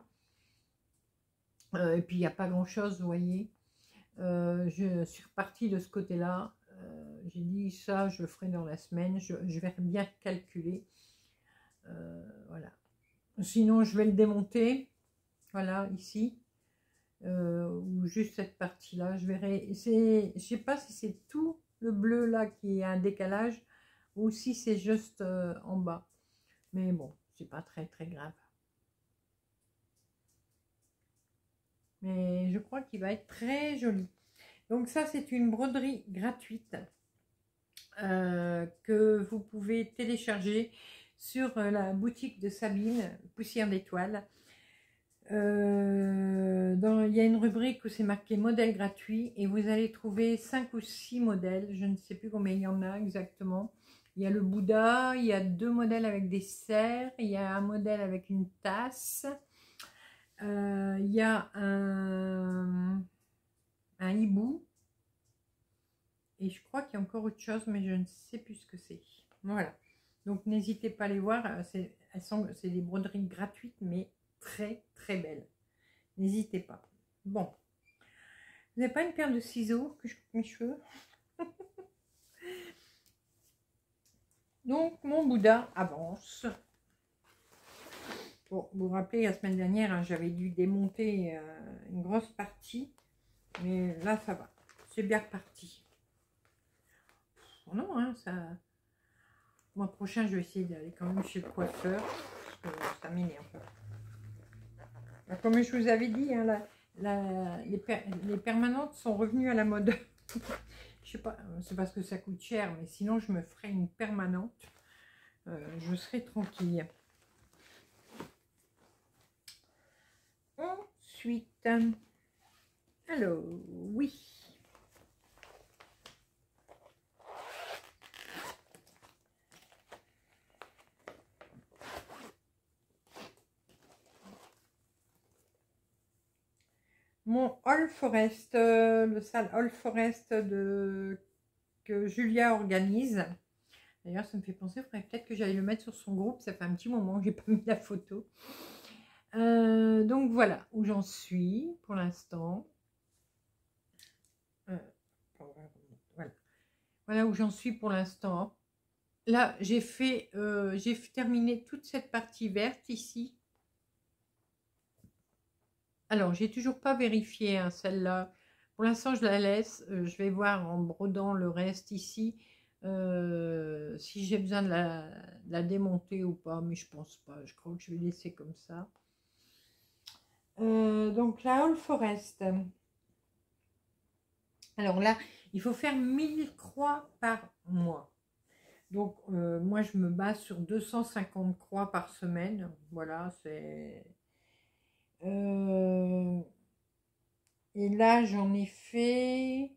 Et puis, il n'y a pas grand-chose, vous voyez. Je suis repartie de ce côté-là. J'ai dit, ça, je le ferai dans la semaine. Je vais bien calculer. Voilà. Sinon, je vais le démonter. Voilà, ici. Ou juste cette partie-là. Je verrai. Je ne sais pas si c'est tout le bleu là qui a un décalage ou si c'est juste en bas. Mais bon, c'est pas très très grave. Mais je crois qu'il va être très joli. Donc ça, c'est une broderie gratuite que vous pouvez télécharger sur la boutique de Sabine, Poussière d'étoiles. Il y a une rubrique où c'est marqué modèle gratuit et vous allez trouver 5 ou 6 modèles, je ne sais plus combien il y en a exactement. Il y a le Bouddha, il y a 2 modèles avec des cerfs, il y a un modèle avec une tasse, il y a un hibou et je crois qu'il y a encore autre chose mais je ne sais plus ce que c'est. Voilà, donc n'hésitez pas à les voir, c'est des broderies gratuites mais très très belles. N'hésitez pas. Bon. Vous n'avez pas une paire de ciseaux que je coupe mes cheveux? Donc, mon Bouddha avance. Bon, vous vous rappelez, la semaine dernière, hein, j'avais dû démonter une grosse partie. Mais là, ça va. C'est bien reparti. Oh non, hein, ça... Le mois prochain, je vais essayer d'aller quand même chez le coiffeur. Parce que ça m'énerve. Comme je vous avais dit, hein, les permanentes sont revenues à la mode. Je sais pas, c'est parce que ça coûte cher, mais sinon je me ferais une permanente. Je serai tranquille. Ensuite, alors, oui. Mon All Forest, le sale All Forest que Julia organise. D'ailleurs, ça me fait penser, il faudrait peut-être que j'aille le mettre sur son groupe. Ça fait un petit moment que j'ai pas mis la photo. Donc voilà où j'en suis pour l'instant. Voilà où j'en suis pour l'instant. Là, j'ai terminé toute cette partie verte ici. Alors, j'ai toujours pas vérifié hein, celle-là. Pour l'instant, je la laisse. Je vais voir en brodant le reste ici si j'ai besoin de la démonter ou pas. Mais je pense pas. Je crois que je vais laisser comme ça. Donc, la All Forest. Alors là, il faut faire 1000 croix par mois. Donc, moi, je me base sur 250 croix par semaine. Voilà, c'est... et là, j'en ai fait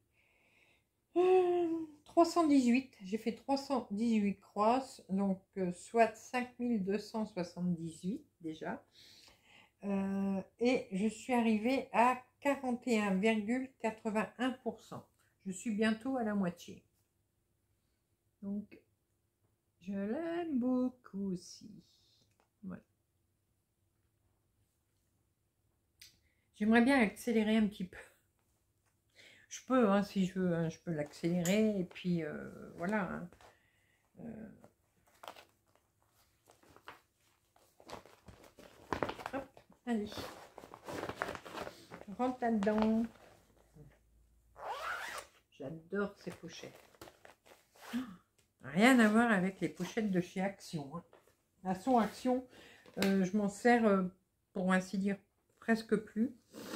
318. J'ai fait 318 croix, donc soit 5278 déjà. Et je suis arrivée à 41,81%. Je suis bientôt à la moitié. Donc, je l'aime beaucoup aussi. Voilà. J'aimerais bien accélérer un petit peu. Je peux, hein, si je veux, hein, je peux l'accélérer. Et puis, voilà. Hein. Hop, allez. Je rentre là-dedans. J'adore ces pochettes. Rien à voir avec les pochettes de chez Action. Hein. À son Action, je m'en sers, pour ainsi dire, presque plus.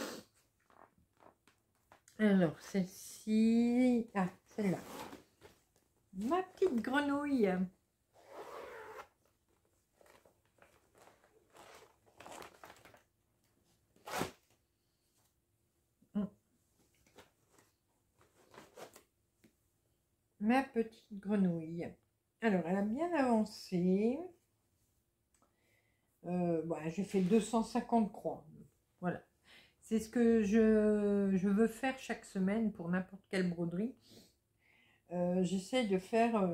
Alors, celle-ci... Ah, celle-là. Ma petite grenouille. Ma petite grenouille. Alors, elle a bien avancé. j'ai fait 250 croix. Voilà. C'est ce que je veux faire chaque semaine pour n'importe quelle broderie. J'essaie de faire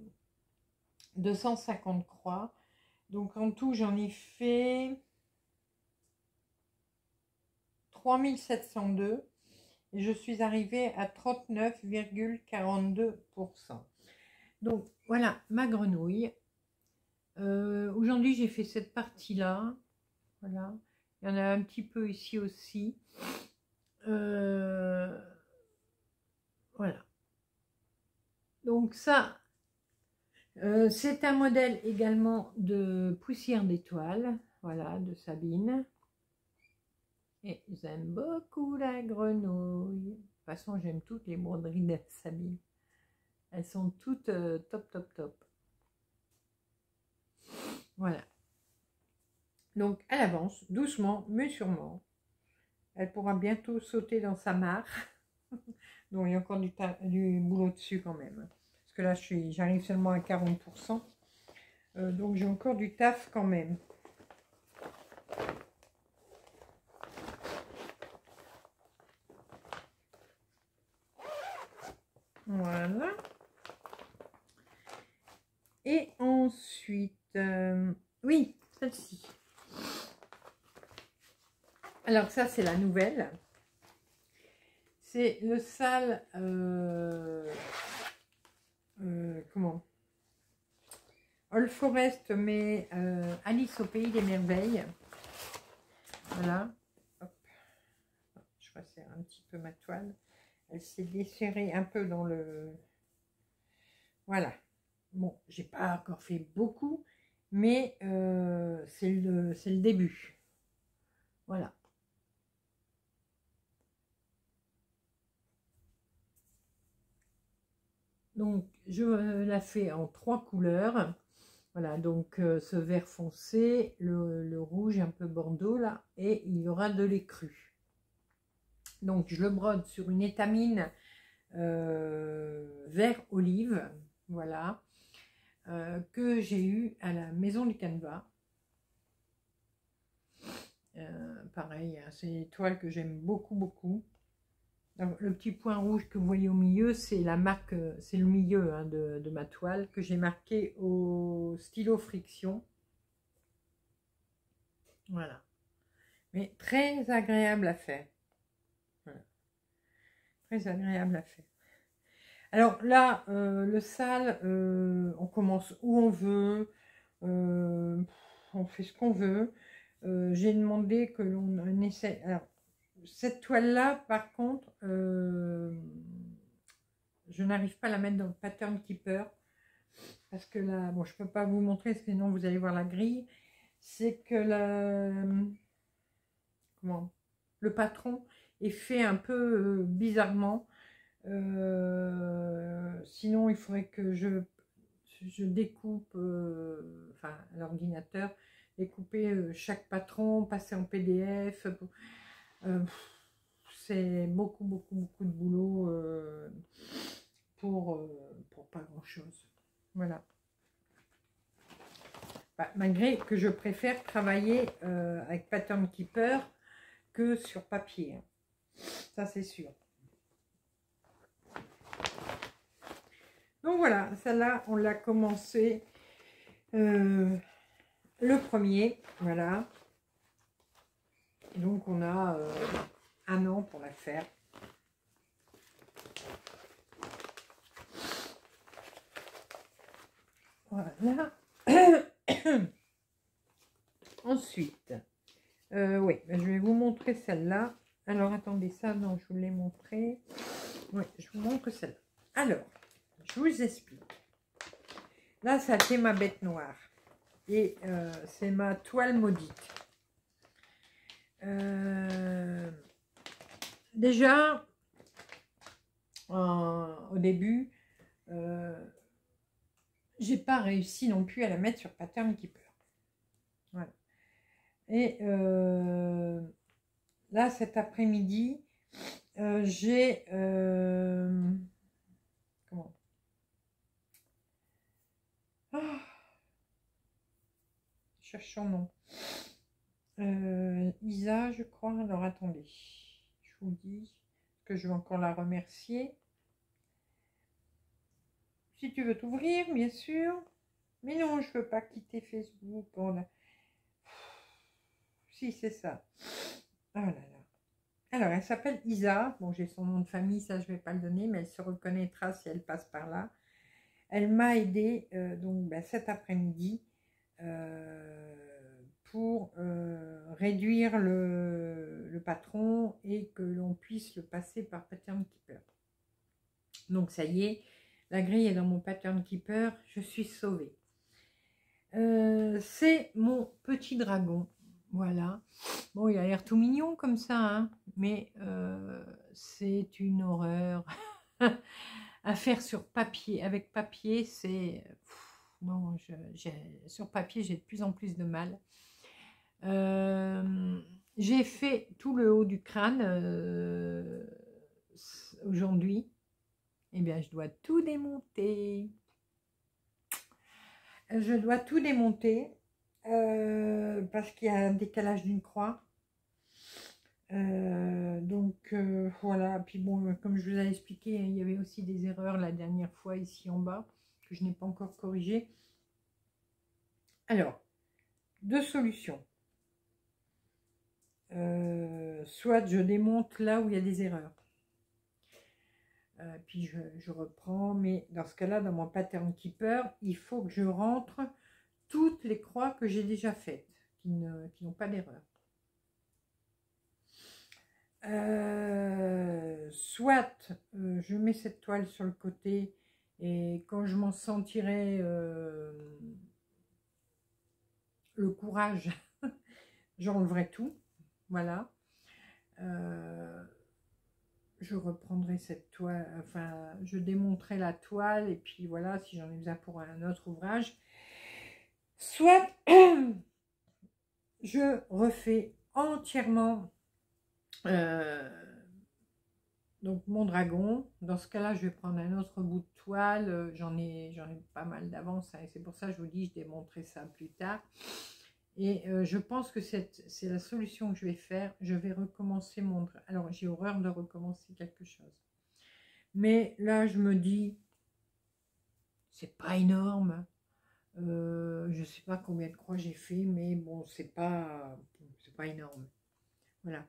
250 croix. Donc en tout, j'en ai fait 3702 et je suis arrivée à 39,42%. Donc voilà ma grenouille. Aujourd'hui, j'ai fait cette partie-là. Voilà. Il y en a un petit peu ici aussi. Voilà. Donc ça, c'est un modèle également de poussière d'étoile. Voilà, de Sabine. Et j'aime beaucoup la grenouille. De toute façon, j'aime toutes les broderies de Sabine. Elles sont toutes top, top, top. Voilà. Donc, elle avance doucement, mais sûrement. Elle pourra bientôt sauter dans sa mare. Donc, il y a encore du boulot dessus quand même. Parce que là, j'arrive seulement à 40%. Donc, j'ai encore du taf quand même. Voilà. Et ensuite, oui, celle-ci. Alors ça, c'est la nouvelle. C'est le sale, comment, All Forest, mais Alice au pays des merveilles. Voilà. Hop. Je resserre un petit peu ma toile. Elle s'est desserrée un peu dans le... Voilà. Bon, j'ai pas encore fait beaucoup, mais c'est le début. Voilà. Donc, je la fais en 3 couleurs. Voilà, donc ce vert foncé, le rouge un peu bordeaux là, et il y aura de l'écru. Donc, je le brode sur une étamine vert olive, voilà, que j'ai eu à la Maison du Canevas. Pareil, hein, c'est une toile que j'aime beaucoup, beaucoup. Donc, le petit point rouge que vous voyez au milieu, c'est la marque, c'est le milieu hein, de ma toile que j'ai marqué au stylo friction. Voilà. Mais très agréable à faire. Voilà. Très agréable à faire. Alors là, le sale, on commence où on veut. On fait ce qu'on veut. J'ai demandé que l'on essaie. Alors, cette toile-là, par contre, je n'arrive pas à la mettre dans le pattern keeper. Parce que là, bon, je ne peux pas vous montrer, sinon vous allez voir la grille. C'est que le patron est fait un peu bizarrement. Sinon, il faudrait que je découpe, enfin, à l'ordinateur, découper chaque patron, passer en PDF. C'est beaucoup, beaucoup, beaucoup de boulot pour pas grand-chose. Voilà. Bah, malgré que je préfère travailler avec Pattern Keeper que sur papier. Hein. Ça, c'est sûr. Donc voilà, celle-là, on l'a commencé le premier. Voilà. Donc on a 1 an pour la faire. Voilà. Ensuite, oui, je vais vous montrer celle-là. Alors attendez, ça, non, je vous l'ai montré. Oui, je vous montre celle-là. Alors, je vous explique. Là, ça c'est ma bête noire. Et c'est ma toile maudite. Déjà, au début, j'ai pas réussi non plus à la mettre sur Pattern Keeper. Voilà. Et là, cet après-midi, j'ai comment cherche son nom. Isa, je crois. Alors, attendez. Je vous dis que je vais encore la remercier. Si tu veux t'ouvrir, bien sûr. Mais non, je ne veux pas quitter Facebook. Si, c'est ça. Oh là là. Alors, elle s'appelle Isa. Bon, j'ai son nom de famille, ça, je ne vais pas le donner, mais elle se reconnaîtra si elle passe par là. Elle m'a aidé donc cet après-midi pour réduire le patron et que l'on puisse le passer par Pattern Keeper. Donc, ça y est, la grille est dans mon Pattern Keeper. Je suis sauvée. C'est mon petit dragon. Voilà. Bon, il a l'air tout mignon comme ça, hein, mais c'est une horreur. À faire sur papier. Avec papier, c'est... Non, sur papier, j'ai de plus en plus de mal. J'ai fait tout le haut du crâne aujourd'hui. Eh bien, je dois tout démonter. Je dois tout démonter parce qu'il y a un décalage d'une croix. Voilà, puis bon, comme je vous ai expliqué, il y avait aussi des erreurs la dernière fois ici en bas que je n'ai pas encore corrigées. Alors, deux solutions. Soit je démonte là où il y a des erreurs, puis je reprends, mais dans ce cas-là, dans mon Pattern Keeper, il faut que je rentre toutes les croix que j'ai déjà faites, qui n'ont pas d'erreur. Soit je mets cette toile sur le côté et quand je m'en sentirai le courage, j'enlèverai tout. Voilà. Je reprendrai cette toile, enfin, je démonterai la toile et puis voilà, si j'en ai besoin pour un autre ouvrage. Soit je refais entièrement donc mon dragon. Dans ce cas-là, je vais prendre un autre bout de toile. J'en ai pas mal d'avance, hein, et c'est pour ça que je vous dis, je démonterai ça plus tard. Et je pense que c'est la solution que je vais faire. Je vais recommencer mon dragon. Alors, j'ai horreur de recommencer quelque chose. Mais là, je me dis, c'est pas énorme. Je sais pas combien de croix j'ai fait, mais bon, c'est pas énorme. Voilà.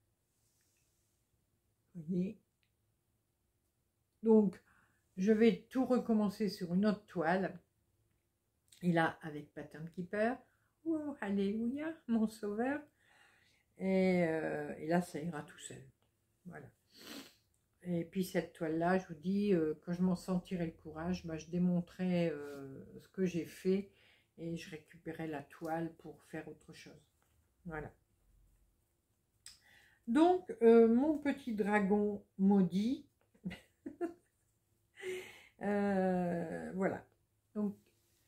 Vous voyez. Donc, je vais tout recommencer sur une autre toile. Et là, avec Pattern Keeper. Oh, alléluia, mon sauveur. Et là, ça ira tout seul. Voilà. Et puis cette toile-là, je vous dis, quand je m'en sentirai le courage, je démonterai ce que j'ai fait et je récupérerai la toile pour faire autre chose. Voilà. Donc, mon petit dragon maudit. Voilà. Donc,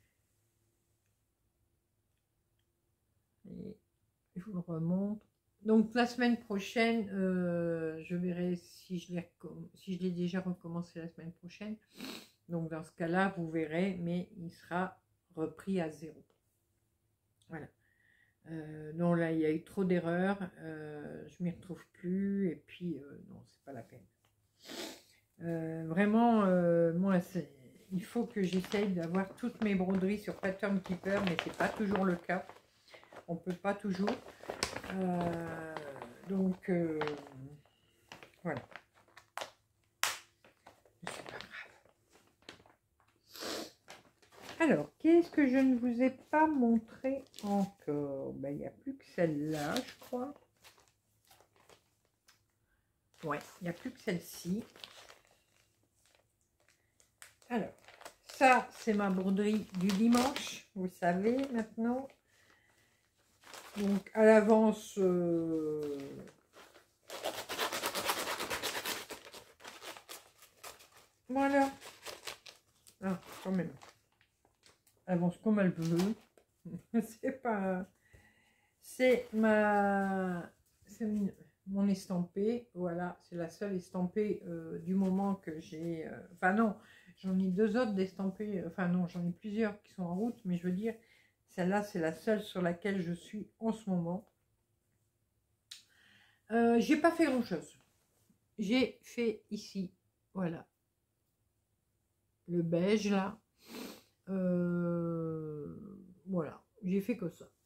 et je vous le remontre. Donc, la semaine prochaine, je verrai si je l'ai déjà recommencé la semaine prochaine. Donc, dans ce cas-là, vous verrez, mais il sera repris à 0. Voilà. Non, là, il y a eu trop d'erreurs. Je m'y retrouve plus. Et puis, non, c'est pas la peine. Vraiment, moi, il faut que j'essaye d'avoir toutes mes broderies sur Pattern Keeper, mais c'est pas toujours le cas. On peut pas toujours. Donc, voilà. C'est pas grave. Alors, qu'est-ce que je ne vous ai pas montré encore? Ben, il n'y a plus que celle-là, je crois. Ouais, il n'y a plus que celle-ci. Alors, ça, c'est ma broderie du dimanche, vous savez maintenant. Donc, à l'avance, voilà. Ah, quand même. Avance comme elle veut. C'est pas... C'est mon estampée. Voilà, c'est la seule estampée du moment que j'ai... Enfin non, j'en ai deux autres d'estampées. Enfin non, j'en ai plusieurs qui sont en route. Mais je veux dire, Celle-là, c'est la seule sur laquelle je suis en ce moment. J'ai pas fait grand-chose. J'ai fait ici, voilà, le beige là. Voilà, j'ai fait que ça.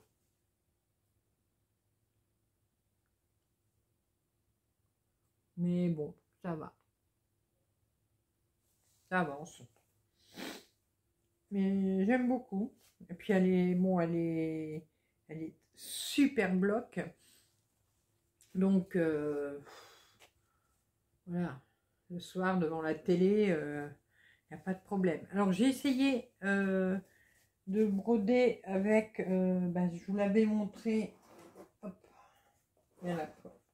Mais bon, ça va. Ça avance. Mais j'aime beaucoup. Et puis elle est, bon, elle est super bloc. Donc voilà, le soir devant la télé, il n'y a pas de problème. Alors j'ai essayé de broder avec, je vous l'avais montré. Hop, voilà.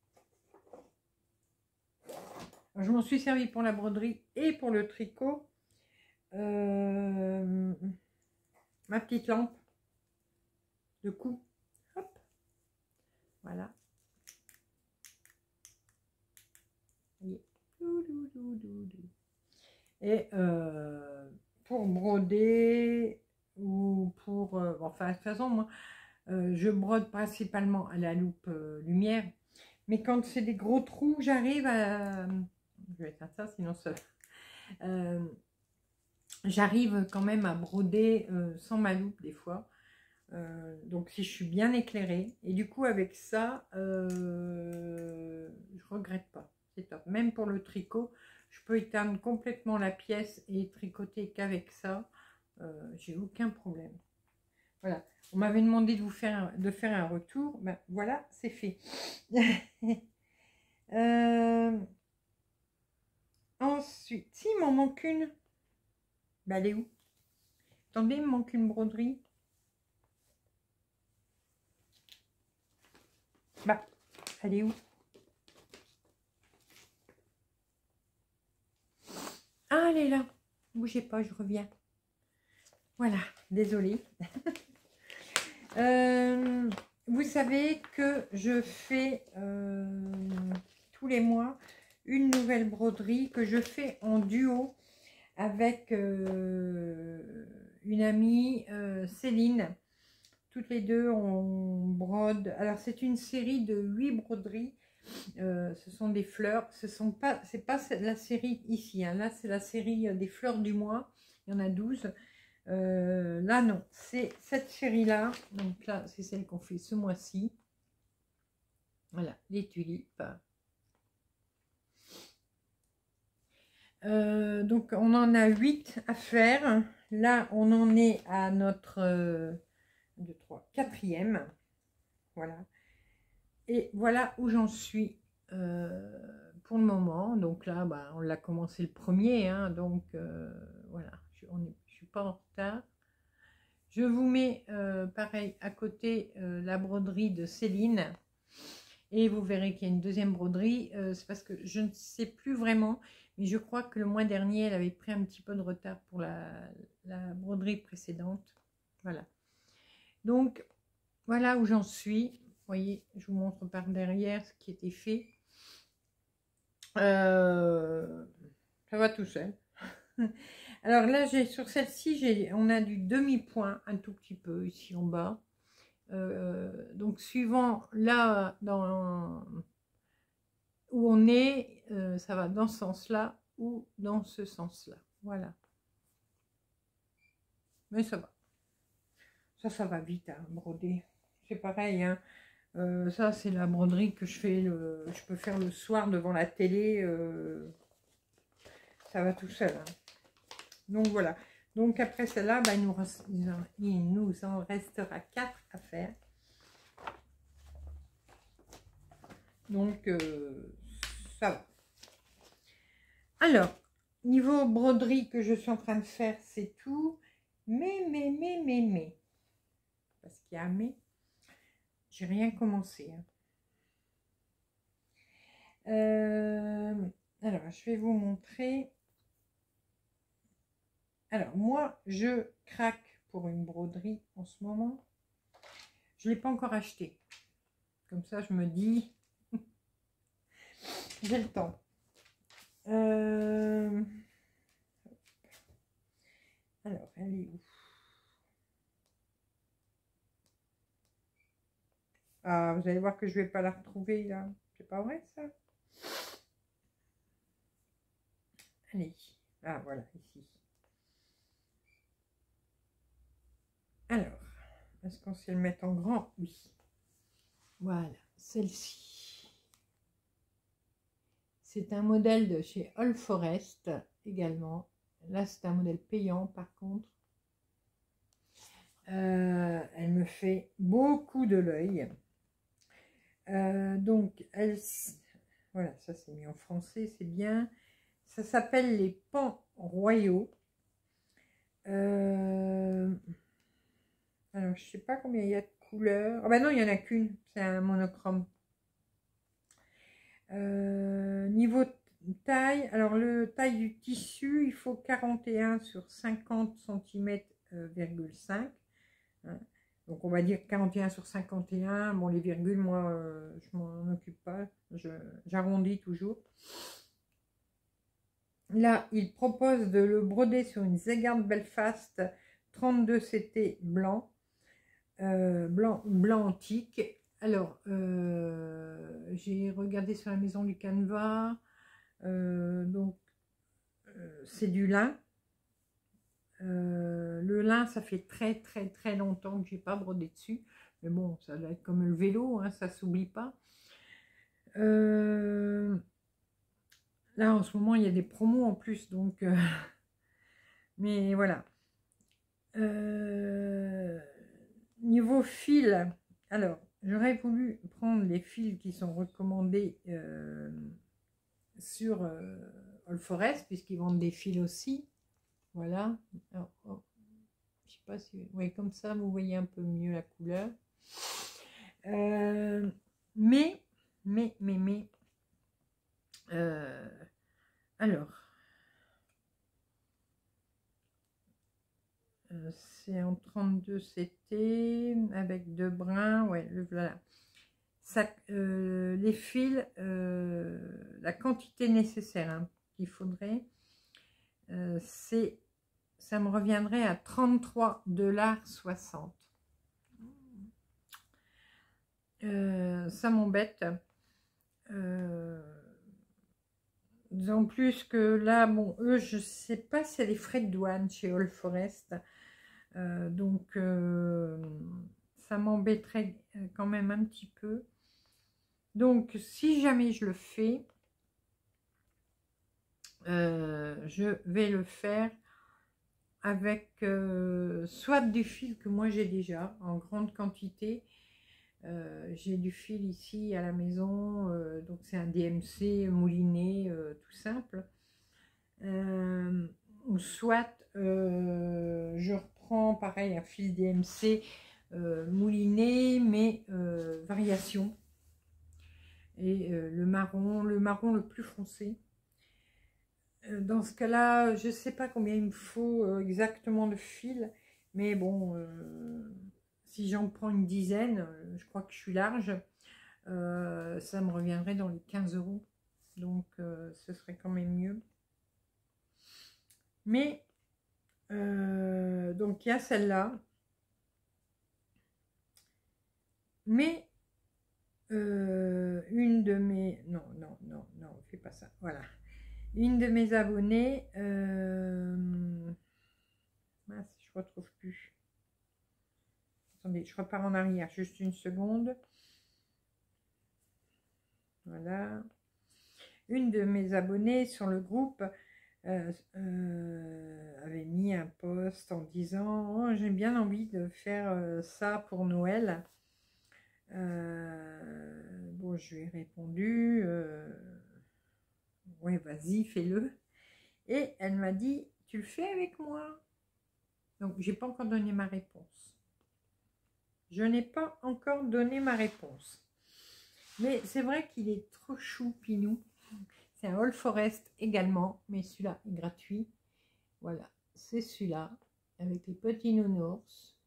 Je m'en suis servi pour la broderie et pour le tricot. Ma petite lampe de cou. Hop. Voilà. Et pour broder ou pour... enfin, de toute façon, moi, je brode principalement à la loupe lumière. Mais quand c'est des gros trous, j'arrive à... Je vais faire ça, sinon ça... j'arrive quand même à broder sans ma loupe des fois. Donc si je suis bien éclairée. Et du coup, avec ça, je regrette pas. C'est top. Même pour le tricot, je peux éteindre complètement la pièce et tricoter qu'avec ça. J'ai aucun problème. Voilà. On m'avait demandé de faire un retour. Ben, voilà, c'est fait. Ensuite, s'il m'en manque une, ben, elle est où? Attendez, il me manque une broderie. Bah, elle est où? Ah, elle est là. Bougez pas, je reviens. Voilà, désolée. Vous savez que je fais tous les mois une nouvelle broderie que je fais en duo avec une amie, Céline. Toutes les deux, on brode. Alors, c'est une série de 8 broderies. Ce sont des fleurs. C'est pas la série ici. Hein. Là, c'est la série des fleurs du mois. Il y en a 12. Là, non. C'est cette série-là. Donc là, c'est celle qu'on fait ce mois-ci. Voilà, les tulipes. Donc, on en a 8 à faire. Là, on en est à notre 2, 3, 4e. Voilà. Et voilà où j'en suis pour le moment. Donc là, bah, on l'a commencé le premier. Hein, donc voilà, je ne suis pas en retard. Je vous mets pareil à côté la broderie de Céline. Et vous verrez qu'il y a une deuxième broderie. C'est parce que je ne sais plus vraiment. Mais je crois que le mois dernier, elle avait pris un petit peu de retard pour la broderie précédente. Voilà. Donc, voilà où j'en suis. Vous voyez, je vous montre par derrière ce qui était fait. Ça va tout seul. Alors là, sur celle-ci, on a du demi-point, un tout petit peu ici en bas. Donc, suivant là où on est, ça va dans ce sens-là ou dans ce sens-là. Voilà. Mais ça va. Ça va vite, hein, broder. C'est pareil, hein. Ça, c'est la broderie que je fais, je peux faire le soir devant la télé. Ça va tout seul. Hein. Donc, voilà. Donc, après celle-là, bah, il nous en restera 4 à faire. Donc, ça va. Alors, niveau broderie que je suis en train de faire, c'est tout. Mais. Parce qu'il y a un mais. J'ai rien commencé. Hein. Alors, je vais vous montrer. Alors, moi, je craque pour une broderie en ce moment. Je ne l'ai pas encore acheté. Comme ça, je me dis, j'ai le temps. Alors, elle est où? Ah, vous allez voir que je vais pas la retrouver là. C'est pas vrai ça? Allez. Ah, voilà, ici. Alors, est-ce qu'on sait le mettre en grand? Oui. Voilà, celle-ci. C'est un modèle de chez All Forest également. Là, c'est un modèle payant par contre. Elle me fait beaucoup de l'œil. Donc, voilà, ça c'est mis en français, c'est bien. Ça s'appelle les pans royaux. Alors, je sais pas combien il y a de couleurs. Ah bah non, il n'y en a qu'une, c'est un monochrome. Niveau taille, alors le taille du tissu, il faut 41 sur 50 cm,5. Hein. Donc on va dire 41 sur 51. Bon, les virgules, moi, je m'en occupe pas. J'arrondis toujours. Là, il propose de le broder sur une Zegard Belfast 32 CT blanc. Blanc antique. Alors, j'ai regardé sur la maison du Canva. Donc, c'est du lin. Le lin, ça fait très longtemps que j'ai pas brodé dessus. Mais bon, ça doit être comme le vélo, hein, ça s'oublie pas. Là, en ce moment, il y a des promos en plus. Donc, mais voilà. Niveau fil, alors, j'aurais voulu prendre les fils qui sont recommandés sur All Forest, puisqu'ils vendent des fils aussi. Voilà. Alors, oh, je sais pas si... Oui, comme ça, vous voyez un peu mieux la couleur. Alors, c'est en 32 CT avec 2 brins. Ouais, voilà. Ça, les fils, la quantité nécessaire hein, qu'il faudrait, ça me reviendrait à 33,60 $. Ça m'embête. En plus que là, bon, eux, je sais pas si y a des frais de douane chez All Forest. Donc, ça m'embêterait quand même un petit peu. Donc, si jamais je le fais, je vais le faire avec soit du fil que moi j'ai déjà en grande quantité. J'ai du fil ici à la maison, donc c'est un DMC mouliné tout simple. Ou soit je reprends pareil un fil DMC mouliné mais variation. Et le marron le plus foncé. Dans ce cas-là, je ne sais pas combien il me faut exactement de fil, mais bon, si j'en prends une dizaine, je crois que je suis large, ça me reviendrait dans les 15 €. Donc, ce serait quand même mieux. Mais, donc, il y a celle-là. Mais, une de mes... Non, fais pas ça. Voilà. Une de mes abonnées... mince, je ne retrouve plus. Attendez, je repars en arrière, juste une seconde. Voilà. Une de mes abonnées sur le groupe avait mis un post en disant « Oh, j'ai bien envie de faire ça pour Noël. » Bon, je lui ai répondu « Ouais, vas-y, fais-le. » Et elle m'a dit « Tu le fais avec moi ?» Donc, j'ai pas encore donné ma réponse. Je n'ai pas encore donné ma réponse. Mais c'est vrai qu'il est trop chou, Pinou. C'est un All Forest également, mais celui-là est gratuit. Voilà, c'est celui-là, avec les petits nounours.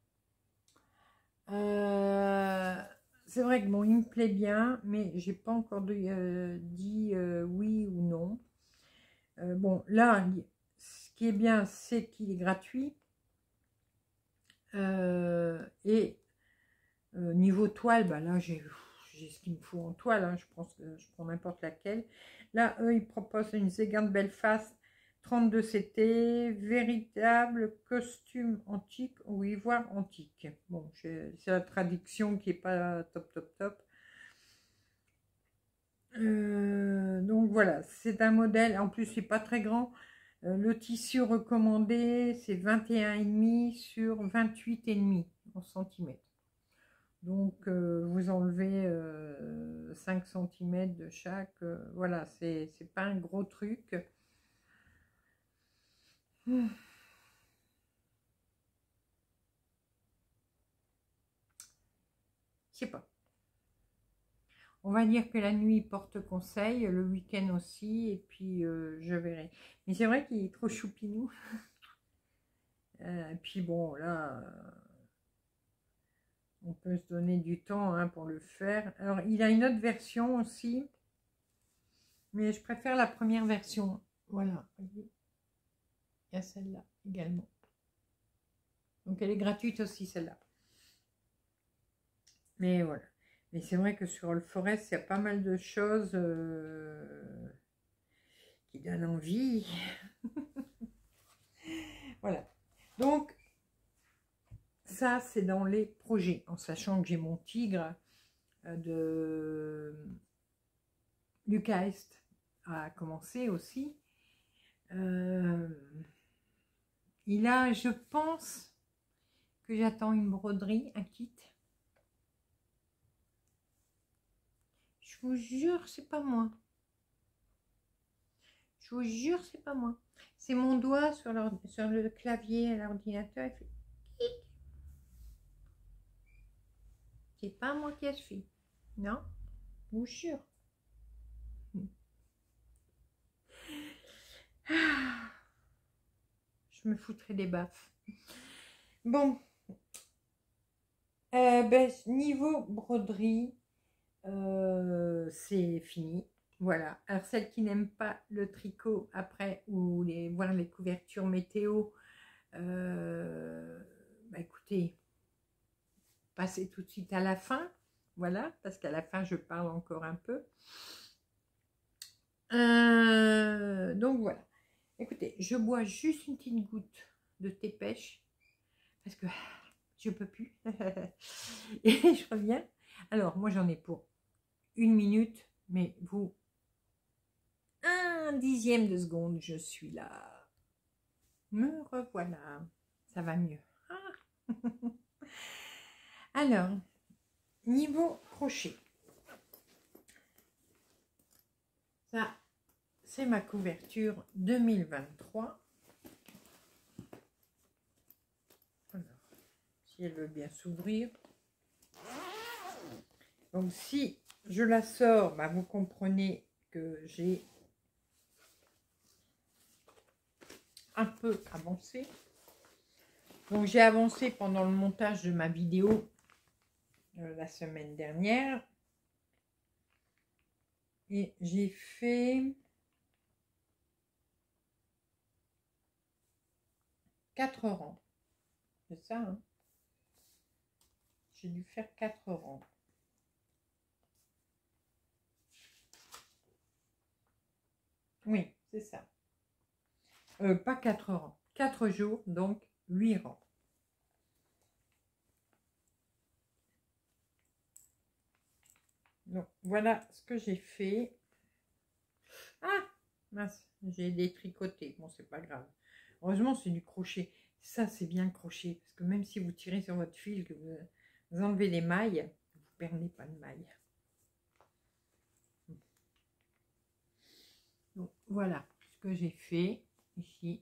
C'est vrai que bon, il me plaît bien, mais j'ai pas encore dit oui ou non. Bon, là, ce qui est bien, c'est qu'il est gratuit. Et niveau niveau toile, bah là j'ai ce qu'il me faut en toile, hein. Je pense que je prends n'importe laquelle. Là, eux, ils proposent une Zegard Belfast 32 CT, véritable costume antique, ou ivoire antique. Bon, c'est la traduction qui est pas top. Donc voilà, c'est un modèle, en plus c'est pas très grand. Le tissu recommandé, c'est 21,5 sur 28,5 en centimètres. Donc vous enlevez 5 cm de chaque. Voilà, c'est pas un gros truc. Je sais pas. On va dire que la nuit porte conseil, le week-end aussi, et puis je verrai. Mais c'est vrai qu'il est trop choupinou. Et puis bon, là, on peut se donner du temps hein, pour le faire. Alors, il a une autre version aussi, mais je préfère la première version. Voilà, il y a celle-là également. Donc, elle est gratuite aussi, celle-là. Mais voilà. Mais c'est vrai que sur All Forest, il y a pas mal de choses qui donnent envie. Voilà. Donc, ça, c'est dans les projets. En sachant que j'ai mon tigre de Lucas Est à commencer aussi. Il a, je pense, que j'attends une broderie, un kit. Je vous jure, c'est pas moi. Je vous jure, c'est pas moi. C'est mon doigt sur le clavier à l'ordinateur. C'est pas moi qui ai fait. Non, je vous jure. Je me foutrais des baffes. Bon. Ben, niveau broderie, c'est fini. Voilà. Alors, celles qui n'aiment pas le tricot après ou voir les couvertures météo, bah, écoutez, passez tout de suite à la fin. Voilà, parce qu'à la fin, je parle encore un peu. Donc, voilà. Écoutez, je bois juste une petite goutte de thé pêche parce que je peux plus. Et je reviens. Alors, moi, j'en ai pour 1 minute, mais vous, 1/10 de seconde, je suis là. Me revoilà. Ça va mieux. Ah. Alors, niveau crochet. Ça, c'est ma couverture 2023. Alors, si elle veut bien s'ouvrir. Donc, si je la sors, bah, vous comprenez que j'ai un peu avancé. Donc, j'ai avancé pendant le montage de ma vidéo la semaine dernière. Et j'ai fait 4 rangs. C'est ça, hein? J'ai dû faire 4 rangs. Oui, c'est ça. Pas 4 rangs. 4 jours, donc 8 rangs. Donc, voilà ce que j'ai fait. Ah, mince, j'ai détricoté. Bon, c'est pas grave. Heureusement, c'est du crochet. Ça, c'est bien crochet. Parce que même si vous tirez sur votre fil, que vous enlevez les mailles, vous ne perdez pas de mailles. Donc, voilà ce que j'ai fait ici.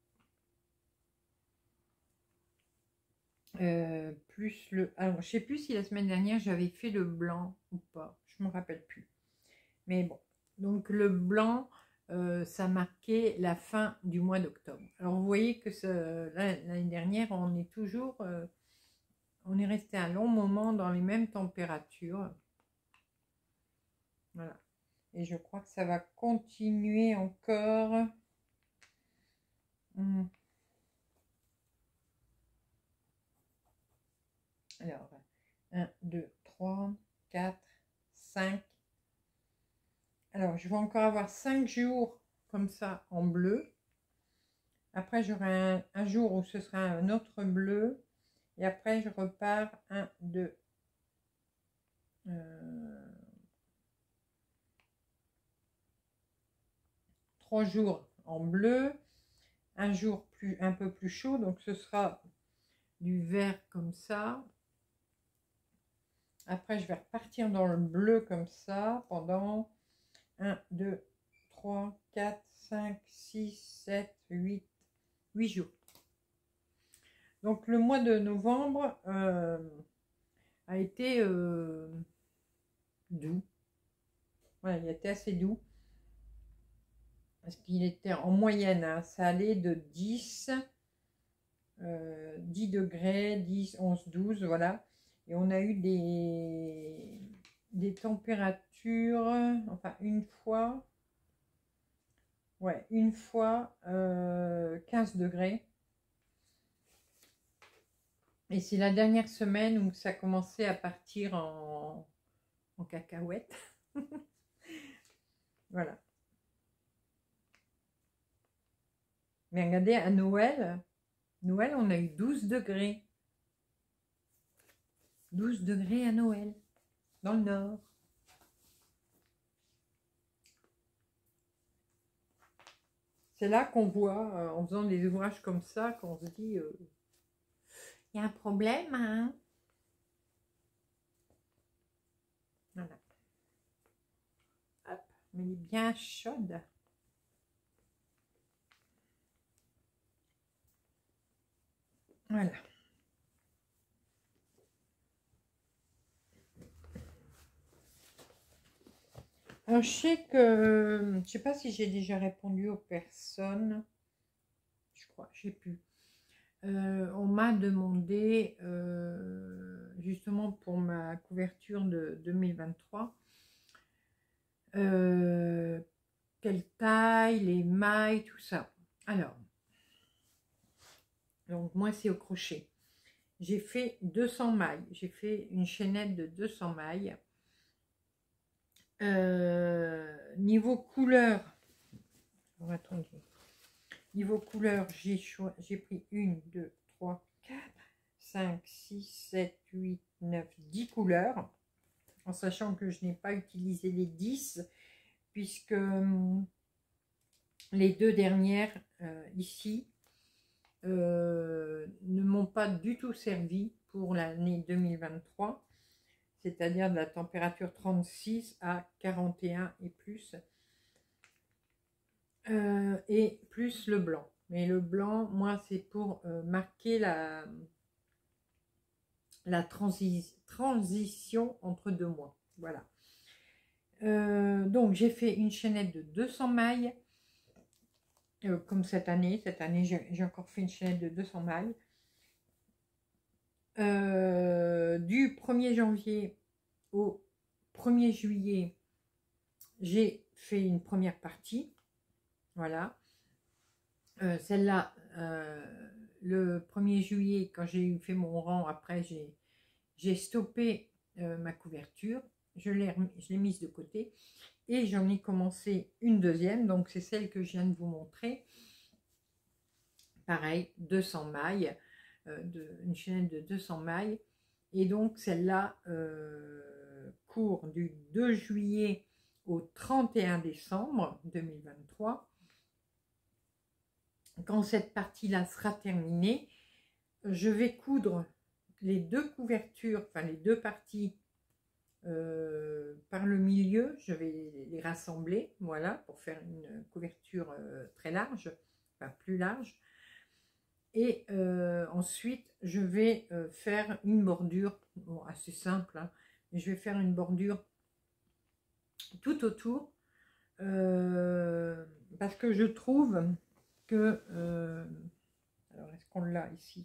Plus le... Alors, je sais plus si la semaine dernière, j'avais fait le blanc ou pas. Je me rappelle plus. Mais bon. Donc, le blanc, ça marquait la fin du mois d'octobre. Alors, vous voyez que l'année dernière, on est toujours... on est resté un long moment dans les mêmes températures. Voilà. Et je crois que ça va continuer encore. Alors, 1, 2, 3, 4, 5. Alors, je vais encore avoir 5 jours comme ça en bleu. Après, j'aurai un jour où ce sera un autre bleu. Et après, je repars 1, 2, 3 jours en bleu. Un jour un peu plus chaud. Donc, ce sera du vert comme ça. Après, je vais repartir dans le bleu comme ça pendant 1, 2, 3, 4, 5, 6, 7, 8 jours. Donc, le mois de novembre a été doux. Voilà, il était assez doux. Parce qu'il était en moyenne, hein, ça allait de 10 degrés, 10, 11, 12, voilà. Et on a eu des températures, enfin une fois 15 degrés. Et c'est la dernière semaine où ça commençait à partir en cacahuète. Voilà. Mais regardez, à Noël, on a eu 12 degrés. 12 degrés à Noël, dans le Nord. C'est là qu'on voit, en faisant des ouvrages comme ça, qu'on se dit, il y a un problème, hein. Voilà. Hop, mais elle est bien chaude. Voilà. Alors, je sais que, je sais pas si j'ai déjà répondu aux personnes. Je crois, je sais plus. On m'a demandé, justement pour ma couverture de 2023, quelle taille, les mailles, tout ça. Alors, donc moi c'est au crochet. J'ai fait 200 mailles. J'ai fait une chaînette de 200 mailles. Niveau couleur, attendez. Niveau couleur, j'ai pris 1, 2, 3, 4, 5, 6, 7, 8, 9, 10 couleurs. En sachant que je n'ai pas utilisé les 10, puisque les deux dernières ici ne m'ont pas du tout servi pour l'année 2023, c'est-à-dire de la température 36 à 41 et plus, et plus le blanc. Mais le blanc, moi, c'est pour marquer la transition entre deux mois. Voilà. Donc, j'ai fait une chaînette de 200 mailles. Comme cette année. Cette année, j'ai encore fait une chaînette de 200 mailles. Du 1er janvier au 1er juillet, j'ai fait une première partie. Voilà. Celle-là, le 1er juillet, quand j'ai fait mon rang, après, j'ai stoppé ma couverture. Je l'ai mise de côté. Et j'en ai commencé une deuxième, donc c'est celle que je viens de vous montrer. Pareil, 200 mailles, une chaînette de 200 mailles. Et donc celle-là court du 2 juillet au 31 décembre 2023. Quand cette partie-là sera terminée, je vais coudre les deux couvertures, enfin les deux parties par le milieu. Je vais les rassembler, voilà, pour faire une couverture très large, enfin plus large. Et ensuite, je vais faire une bordure, bon, assez simple, hein, mais je vais faire une bordure tout autour, parce que je trouve que, alors est-ce qu'on l'a ici?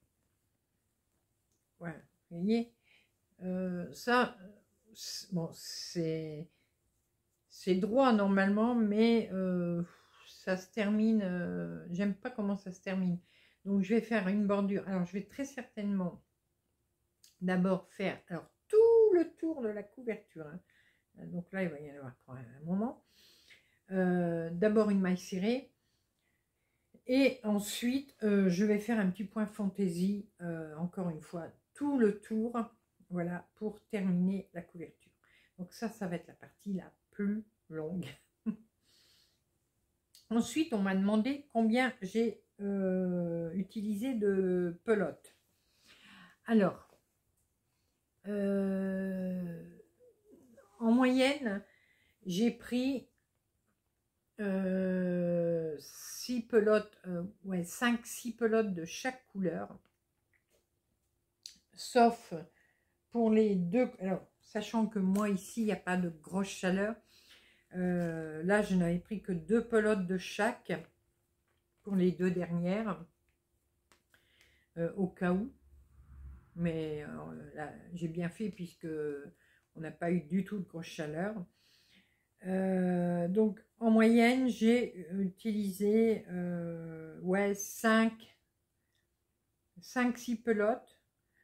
Voilà, vous voyez, ça, bon, c'est droit normalement, mais ça se termine, j'aime pas comment ça se termine. Donc je vais faire une bordure. Alors je vais très certainement d'abord faire tout le tour de la couverture. Hein. Donc là, il va y en avoir pour un moment. D'abord une maille serrée. Et ensuite, je vais faire un petit point fantaisie, encore une fois, tout le tour, voilà, pour terminer la couverture. Donc ça va être la partie la plus longue. Ensuite, on m'a demandé combien j'ai utilisé de pelote. Alors, en moyenne, j'ai pris 6 pelotes, ouais, 5-6 pelotes de chaque couleur, sauf pour les deux. Alors, sachant que moi ici, il n'y a pas de grosse chaleur, là, je n'avais pris que 2 pelotes de chaque pour les 2 dernières, au cas où. Mais là, j'ai bien fait puisque on n'a pas eu du tout de grosse chaleur. Donc en moyenne j'ai utilisé ouais 5-6 pelotes.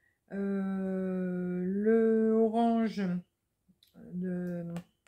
Le orange de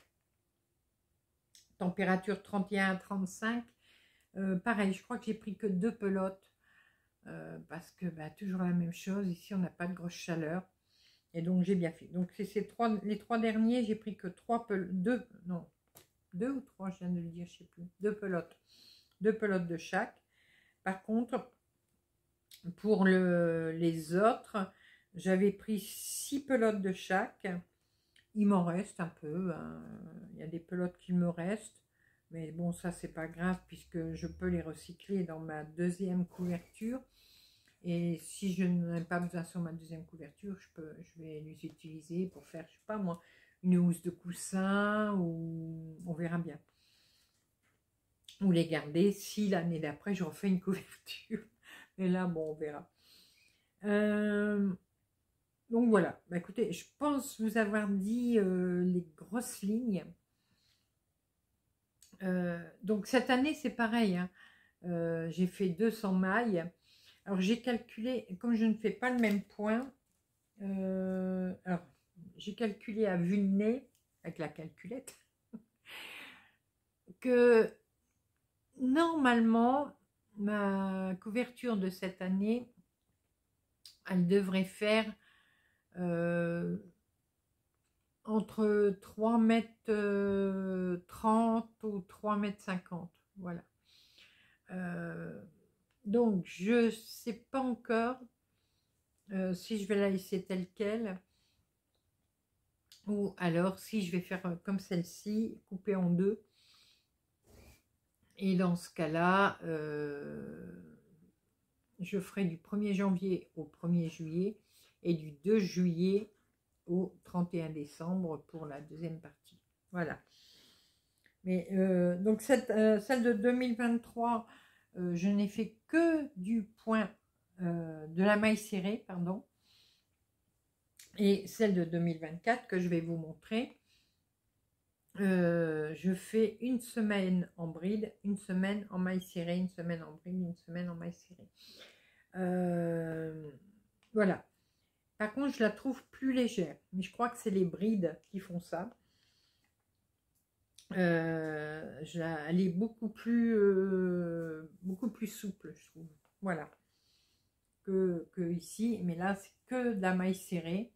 température 31 à 35, pareil, je crois que j'ai pris que 2 pelotes, parce que bah, toujours la même chose, ici on n'a pas de grosse chaleur. Et donc j'ai bien fait. Donc c'est les 3 derniers, j'ai pris que 3 pelotes, 2 ou 3, je viens de le dire, je sais plus. 2 pelotes. 2 pelotes de chaque. Par contre, pour les autres, j'avais pris 6 pelotes de chaque. Il m'en reste un peu. Hein. Il y a des pelotes qui me restent. Mais bon, ça, c'est pas grave puisque je peux les recycler dans ma deuxième couverture. Et si je n'en ai pas besoin sur ma deuxième couverture, je vais les utiliser pour faire, je sais pas moi, une housse de coussin, ou on verra bien. Ou les garder si l'année d'après je refais une couverture. Mais là, bon, on verra. Donc voilà, bah, écoutez, je pense vous avoir dit les grosses lignes. Donc cette année, c'est pareil. Hein. J'ai fait 200 mailles. Alors j'ai calculé, comme je ne fais pas le même point, alors j'ai calculé à vue de nez, avec la calculette, que normalement, ma couverture de cette année, elle devrait faire entre 3 mètres 30 ou 3 mètres 50. Voilà. Donc, je ne sais pas encore si je vais la laisser telle qu'elle, ou alors si je vais faire comme celle-ci, couper en deux. Et dans ce cas-là, je ferai du 1er janvier au 1er juillet et du 2 juillet au 31 décembre pour la deuxième partie. Voilà. Mais donc celle de 2023, je n'ai fait que du point de la maille serrée, pardon. Et celle de 2024 que je vais vous montrer, je fais une semaine en bride, une semaine en maille serrée, une semaine en bride, une semaine en maille serrée. Voilà. Par contre, je la trouve plus légère. Mais je crois que c'est les brides qui font ça. Elle est beaucoup plus souple, je trouve. Voilà. Que ici. Mais là, c'est que de la maille serrée.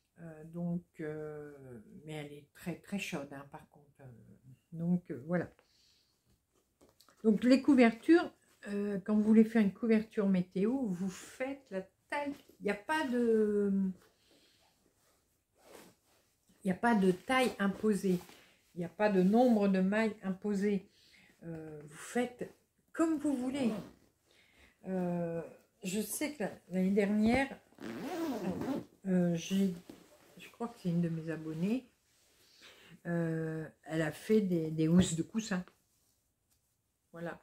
Mais elle est très très chaude, hein, par contre. Voilà. Donc les couvertures, quand vous voulez faire une couverture météo, vous faites la taille. Il n'y a pas de taille imposée. Il n'y a pas de nombre de mailles imposées. Vous faites comme vous voulez. Je sais que l'année dernière, je crois que c'est une de mes abonnées, elle a fait des housses de coussin. Voilà.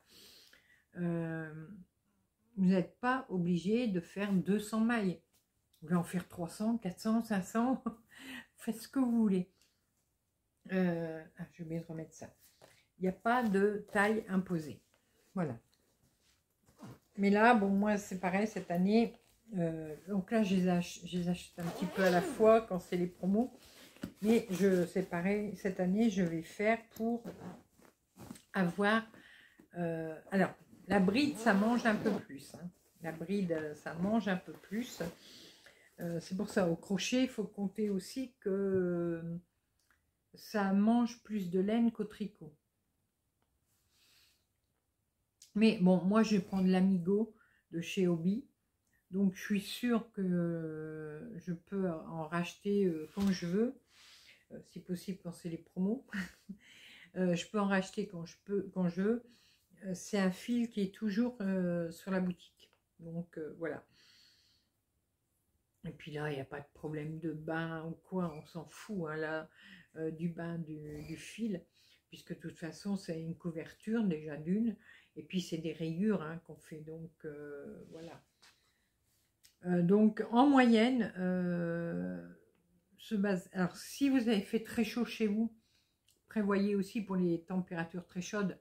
Vous n'êtes pas obligé de faire 200 mailles. Vous voulez en faire 300, 400, 500, faites ce que vous voulez. Je vais remettre ça. Il n'y a pas de taille imposée. Voilà. Mais là, bon, moi, c'est pareil cette année. Donc là, je les achète un petit peu à la fois quand c'est les promos. Mais c'est pareil, cette année, je vais faire pour avoir... alors, la bride, ça mange un peu plus. Hein. La bride, ça mange un peu plus. C'est pour ça, au crochet, il faut compter aussi que ça mange plus de laine qu'au tricot. Mais bon, moi, je vais prendre l'Amigo de chez Hobby. Donc, je suis sûre que je peux en racheter quand je veux. Si possible, quand c'est les promos. Je peux en racheter quand je veux. C'est un fil qui est toujours sur la boutique. Donc, voilà. Et puis là, il n'y a pas de problème de bain ou quoi, on s'en fout hein, là, du bain du fil, puisque de toute façon, c'est une couverture déjà d'une, et puis c'est des rayures hein, qu'on fait, donc voilà. Donc en moyenne, alors si vous avez fait très chaud chez vous, prévoyez aussi pour les températures très chaudes,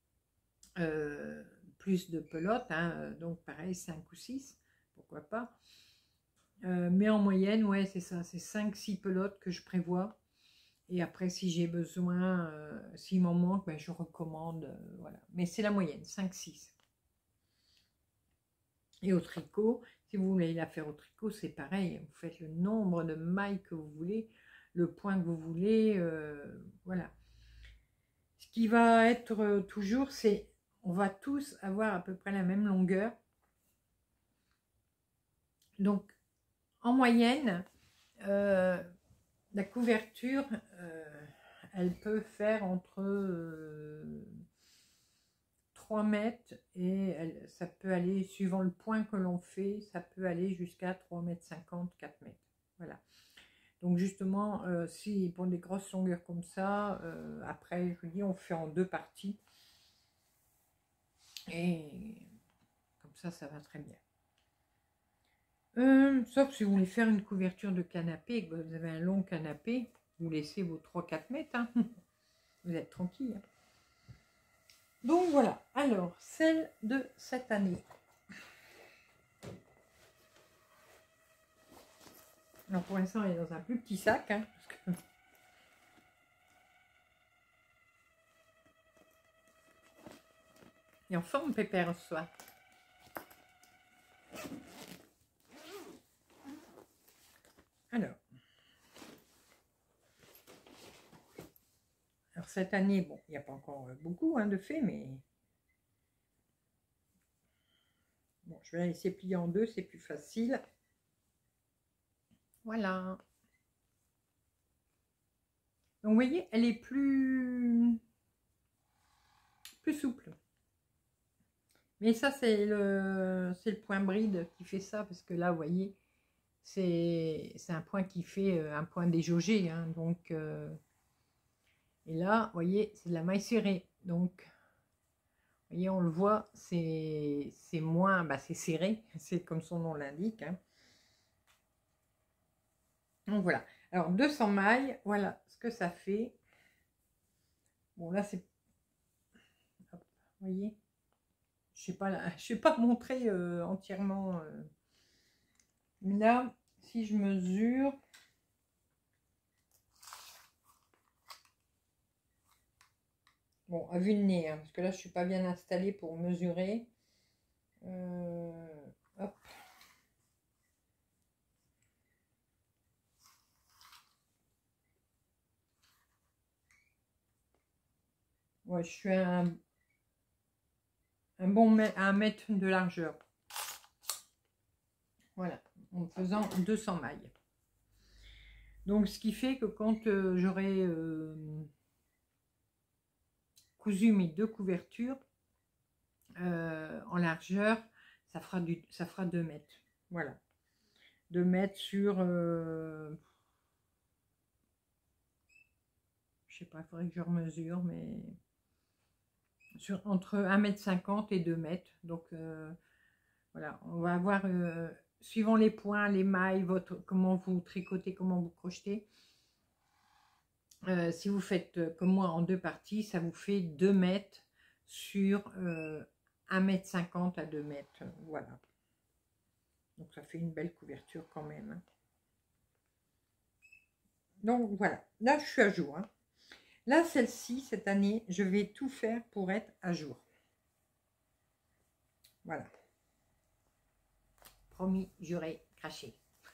plus de pelotes, hein, donc pareil 5 ou 6, pourquoi pas. Mais en moyenne, ouais, c'est ça, c'est 5-6 pelotes que je prévois. Et après, si j'ai besoin, s'il m'en manque, ben, je recommande. Voilà. Mais c'est la moyenne, 5-6. Et au tricot, si vous voulez la faire au tricot, c'est pareil. Vous faites le nombre de mailles que vous voulez, le point que vous voulez. Voilà. Ce qui va être toujours, c'est on va tous avoir à peu près la même longueur. Donc, en moyenne, la couverture, elle peut faire entre 3 mètres et ça peut aller, suivant le point que l'on fait, ça peut aller jusqu'à 3 mètres 50, 4 mètres. Voilà. Donc justement, si pour des grosses longueurs comme ça, après, je vous dis, on fait en 2 parties. Et comme ça va très bien. Sauf si vous voulez faire une couverture de canapé et que vous avez un long canapé, vous laissez vos 3-4 mètres. Hein. Vous êtes tranquille. Hein. Donc voilà. Alors, celle de cette année. Alors pour l'instant, elle est dans un plus petit sac. Hein, parce que... Et en forme pépère ce soir. Alors cette année, bon, il n'y a pas encore beaucoup hein, de faits, mais bon, je vais la laisser plier en 2, c'est plus facile. Voilà. Donc vous voyez, elle est plus souple. Mais ça, c'est le point bride qui fait ça, parce que là, vous voyez, c'est un point qui fait un point déjaugé. Hein, donc, et là, vous voyez, c'est de la maille serrée. Donc, vous voyez, on le voit, c'est moins, bah, c'est serré, c'est comme son nom l'indique. Hein. Donc voilà. Alors 200 mailles, voilà ce que ça fait. Bon là c'est, vous voyez, je sais pas montrer entièrement. Mais là, si je mesure, bon à vue de nez, hein, parce que là je suis pas bien installée pour mesurer. Hop. Ouais, je suis à un bon 1 mètre de largeur. Voilà, en faisant 200 mailles. Donc, ce qui fait que quand j'aurai cousu mes 2 couvertures en largeur, ça fera 2 mètres. Voilà. 2 mètres sur... je sais pas, il faudrait que je remesure, mais... entre 1,50 m et 2 mètres. Donc, voilà, on va avoir... suivant les points, les mailles, comment vous tricotez, comment vous crochetez. Si vous faites comme moi en 2 parties, ça vous fait 2 mètres sur 1,50 m à 2 mètres. Voilà. Donc ça fait une belle couverture quand même. Donc voilà, là je suis à jour. Hein. Là, celle-ci, cette année, je vais tout faire pour être à jour. Voilà. Promis, juré, craché.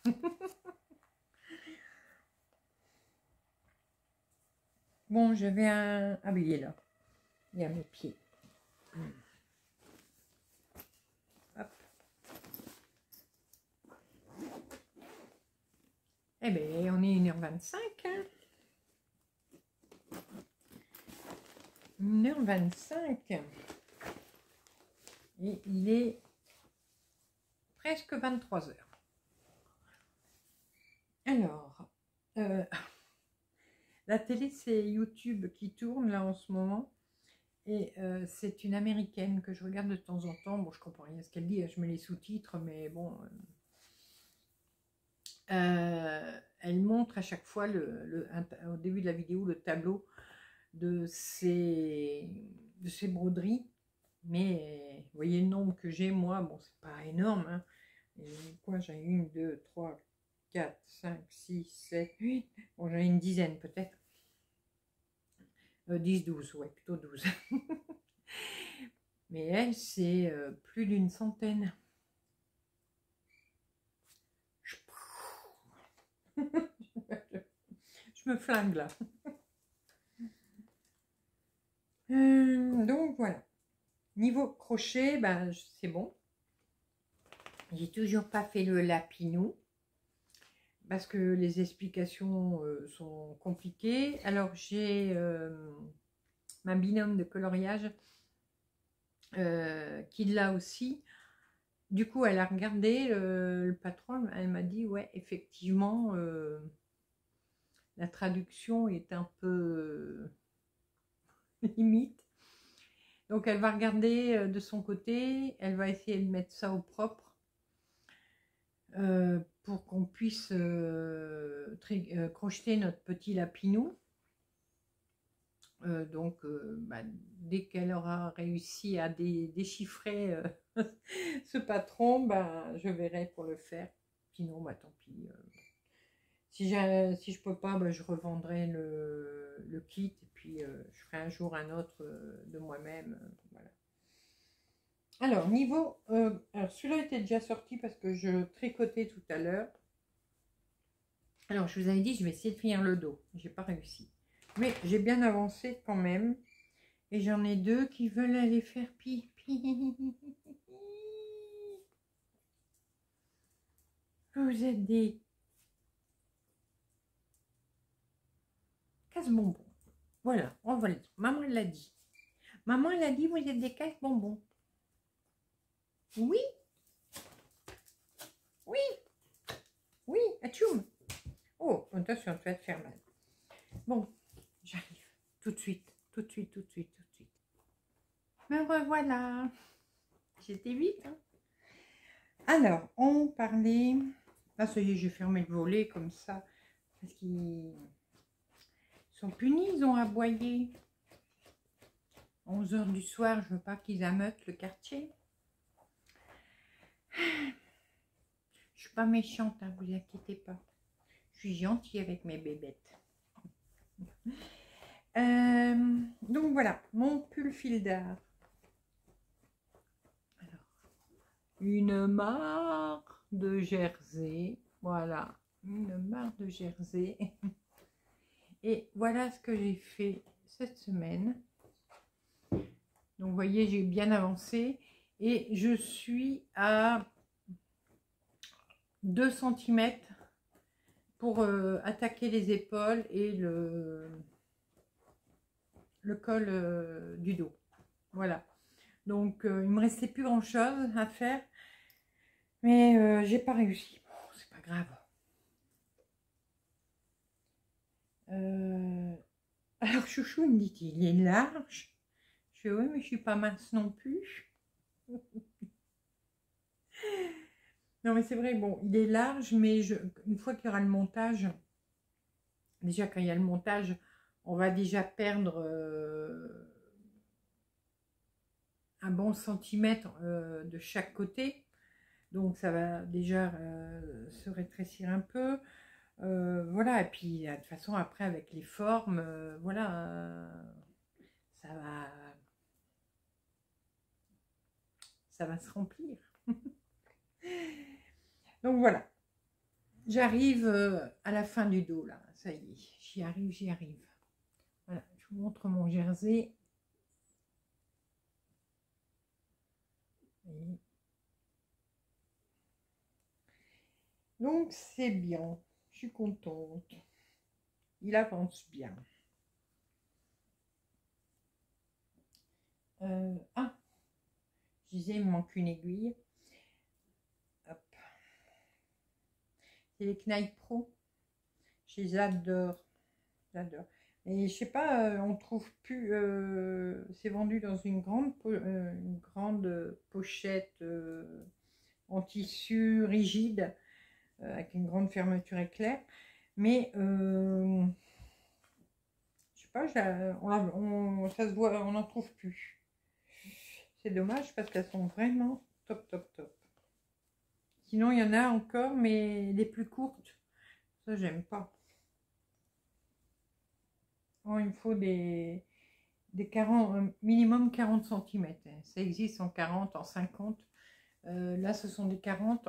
Bon, j'avais un... Ah oui, il est là. Il y a mes pieds. Hop. Eh bien, on est 1h25. Hein. 1h25. Et il est presque 23h. Alors, la télé, c'est YouTube qui tourne là en ce moment. Et c'est une américaine que je regarde de temps en temps. Bon, je comprends rien à ce qu'elle dit, je mets les sous-titres, mais bon. Elle montre à chaque fois, au début de la vidéo, le tableau de ces broderies. Mais vous voyez le nombre que j'ai, moi, bon, c'est pas énorme. Hein. Quoi, j'ai 1, 2, 3, 4, 5, 6, 7, 8. Bon, j'en ai une dizaine peut-être. 10, 12, ouais, plutôt 12. Mais elle, c'est plus d'une centaine. Je me flingue là. Donc voilà. Niveau crochet, ben, c'est bon. J'ai toujours pas fait le lapinou. Parce que les explications sont compliquées. Alors j'ai ma binôme de coloriage qui l'a aussi. Du coup, elle a regardé le patron, elle m'a dit, ouais, effectivement, la traduction est un peu limite. Donc, elle va regarder de son côté, elle va essayer de mettre ça au propre pour qu'on puisse crocheter notre petit lapinou. Bah, dès qu'elle aura réussi à déchiffrer ce patron, bah, je verrai pour le faire. Sinon, bah, tant pis. Si je peux pas, bah, je revendrai le kit et puis je ferai un jour un autre de moi-même. Voilà. Alors, niveau... alors, celui-là était déjà sorti parce que je tricotais tout à l'heure. Alors, je vous avais dit, je vais essayer de finir le dos. J'ai pas réussi. Mais j'ai bien avancé quand même. Et j'en ai deux qui veulent aller faire pipi. Vous êtes des casse-bonbons. Voilà, on va le dire. Maman, elle l'a dit. Maman, elle a dit, vous êtes des casse-bonbons. Oui. Oui. Oui, atchoum. Oh, attention, tu vas te faire mal. Bon, j'arrive. Tout de suite, tout de suite, tout de suite, tout de suite. Me revoilà. J'étais vite. Hein. Alors, on parlait... Là, ça y est, j'ai fermé le volet comme ça. Parce qu'ils sont punis, ils ont aboyé. 11 h du soir, je veux pas qu'ils ameutent le quartier. Je suis pas méchante, hein, vous inquiétez pas. Je suis gentille avec mes bébêtes. Donc voilà, mon pull fil d'art. Alors, une mare de Jersey. Voilà, une mare de Jersey. Et voilà ce que j'ai fait cette semaine. Donc vous voyez, j'ai bien avancé. Et je suis à 2 cm pour attaquer les épaules et le col du dos. Voilà. Donc, il me restait plus grand chose à faire. Mais j'ai pas réussi. Bon, c'est pas grave. Alors, Chouchou, il me dit qu'il est large. Je fais, oui, mais je suis pas mince non plus. Non, mais c'est vrai, bon, il est large, mais une fois qu'il y aura le montage, déjà quand il y a le montage, on va déjà perdre un bon centimètre de chaque côté. Donc ça va déjà se rétrécir un peu. Voilà, et puis de toute façon, après, avec les formes, voilà, ça va, ça va se remplir. Donc voilà, j'arrive à la fin du dos, là, ça y est, j'y arrive, j'y arrive. Voilà, je vous montre mon jersey. Et donc c'est bien, je suis contente. Il avance bien. Ah, je disais, il me manque une aiguille. Hop. C'est les Knight Pro. Je les adore. J'adore. Et je sais pas, on trouve plus. C'est vendu dans une grande pochette en tissu rigide avec une grande fermeture éclair. Mais je sais pas, ça se voit, on n'en trouve plus. C'est dommage parce qu'elles sont vraiment top, top, top. Sinon, il y en a encore, mais les plus courtes, ça, j'aime pas. Oh, il me faut des 40, minimum 40 cm. Ça existe en 40, en 50. Là, ce sont des 40.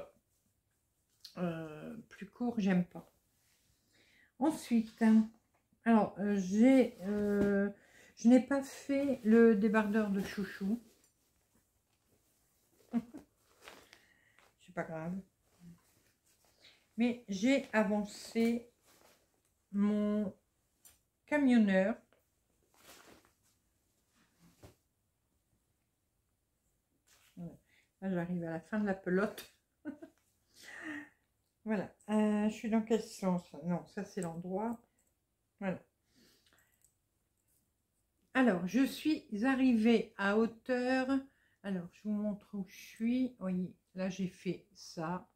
Plus courts, j'aime pas. Ensuite, alors, je n'ai pas fait le débardeur de chouchou. C'est pas grave. Mais j'ai avancé mon camionneur. Là, j'arrive à la fin de la pelote. Voilà. Je suis dans quel sens? Non, ça, c'est l'endroit. Voilà. Alors, je suis arrivée à hauteur. Alors, je vous montre où je suis. Oui, là, j'ai fait ça.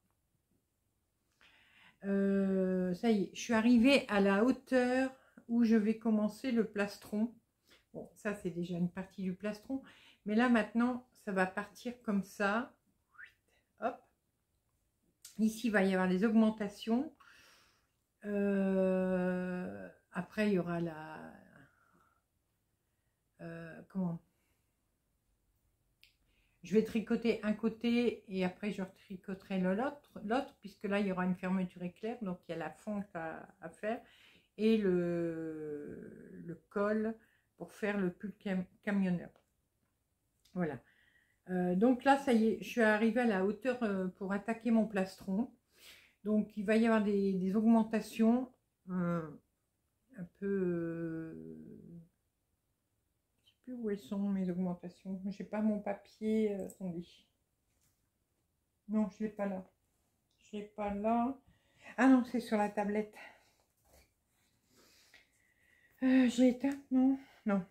Ça y est, je suis arrivée à la hauteur où je vais commencer le plastron. Bon, ça, c'est déjà une partie du plastron. Mais là, maintenant, ça va partir comme ça. Hop. Ici, il va y avoir les augmentations. Après, il y aura la... comment? Je vais tricoter un côté et après, je tricoterai l'autre, puisque là, il y aura une fermeture éclair. Donc, il y a la fonte à faire et le col pour faire le pull camionneur. Voilà. Donc là, ça y est, je suis arrivée à la hauteur pour attaquer mon plastron. Donc, il va y avoir des augmentations un peu... je ne sais plus où elles sont, mes augmentations. Je n'ai pas mon papier. Attendez. Non, je ne l'ai pas là. Je ne l'ai pas là. Ah non, c'est sur la tablette. Je l'ai éteint? Non. Non.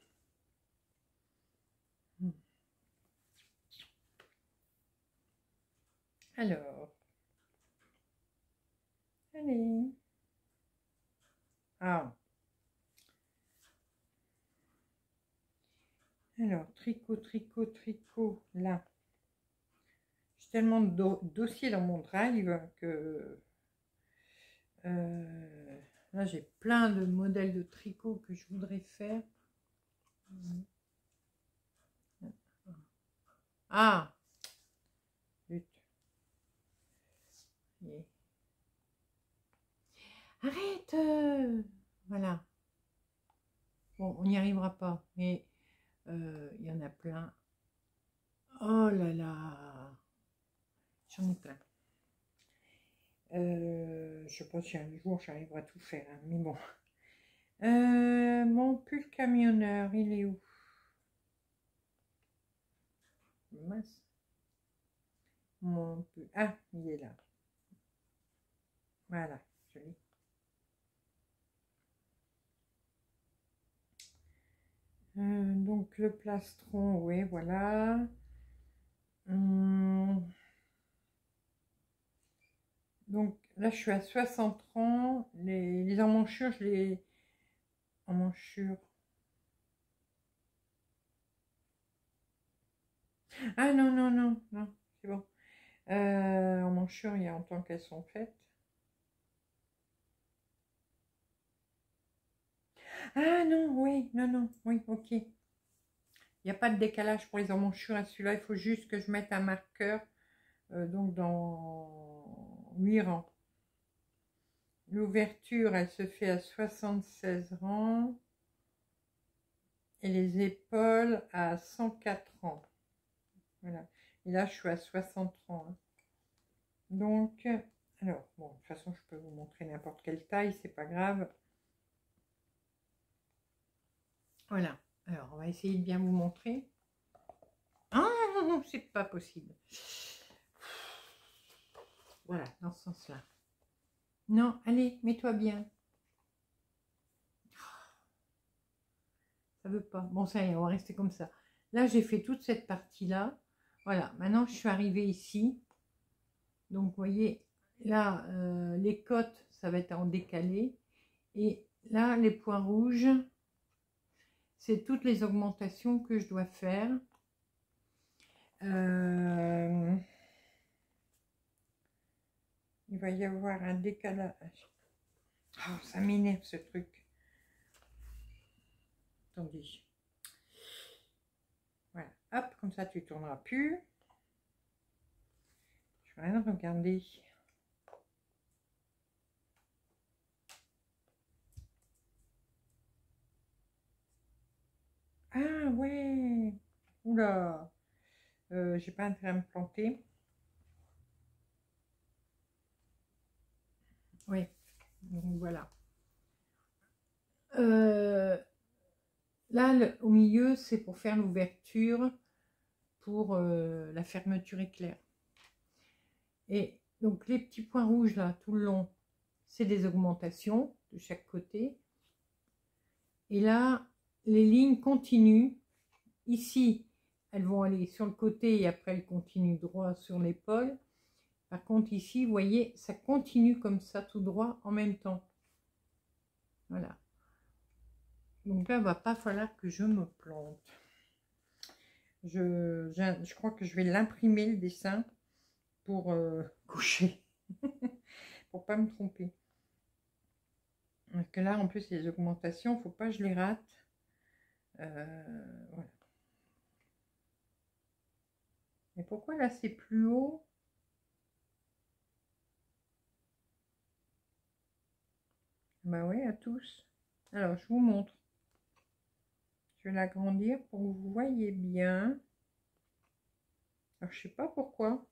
Alors. Allez. Ah. Alors, tricot, tricot, tricot, là. J'ai tellement de dossiers dans mon drive que là, j'ai plein de modèles de tricot que je voudrais faire. Ah, zut. Arrête, voilà. Bon, on n'y arrivera pas, mais il y en a plein. Oh là là, j'en ai plein. Je sais pas si un jour j'arriverai à tout faire, hein, mais bon. Mon pull camionneur, il est où? Mince. Mon pull. Ah, il est là. Voilà, je l'ai. Donc le plastron, oui, voilà. Donc là, je suis à 60 rangs. Les emmanchures, je les... Emmanchures. Ah non, non, non, non, c'est bon. Emmanchures, il y a en tant qu'elles sont faites. Ah non, oui, non, non, oui, ok. Il n'y a pas de décalage pour les emmanchures à celui-là. Il faut juste que je mette un marqueur, donc dans 8 rangs. L'ouverture, elle se fait à 76 rangs. Et les épaules à 104 rangs. Voilà. Et là, je suis à 60 rangs. Hein. Donc, alors, bon, de toute façon, je peux vous montrer n'importe quelle taille, c'est pas grave. Voilà. Alors, on va essayer de bien vous montrer. Ah, c'est pas possible. Voilà, dans ce sens-là. Non, allez, mets-toi bien. Ça veut pas. Bon, ça y est, on va rester comme ça. Là, j'ai fait toute cette partie-là. Voilà, maintenant, je suis arrivée ici. Donc, vous voyez, là, les côtes, ça va être en décalé. Et là, les points rouges, c'est toutes les augmentations que je dois faire. Il va y avoir un décalage. Oh, ça m'énerve ce truc. Attendez. Voilà, hop, comme ça tu tourneras plus. Je vais rien regarder. Ah ouais. Oula. J'ai pas intérêt à me planter. Oui. Donc voilà. Là, au milieu, c'est pour faire l'ouverture pour la fermeture éclair. Et donc les petits points rouges là, tout le long, c'est des augmentations de chaque côté. Et là, les lignes continuent. Ici, elles vont aller sur le côté et après elles continuent droit sur l'épaule. Par contre, ici, vous voyez, ça continue comme ça, tout droit en même temps. Voilà. Donc là, il ne va pas falloir que je me plante. Je crois que je vais l'imprimer, le dessin, pour coucher. Pour pas me tromper. Parce que là, en plus, les augmentations, il ne faut pas que je les rate. Voilà. Mais pourquoi là, c'est plus haut? Bah oui, à tous. Alors, je vous montre. Je vais l'agrandir pour que vous voyez bien. Alors, je sais pas pourquoi.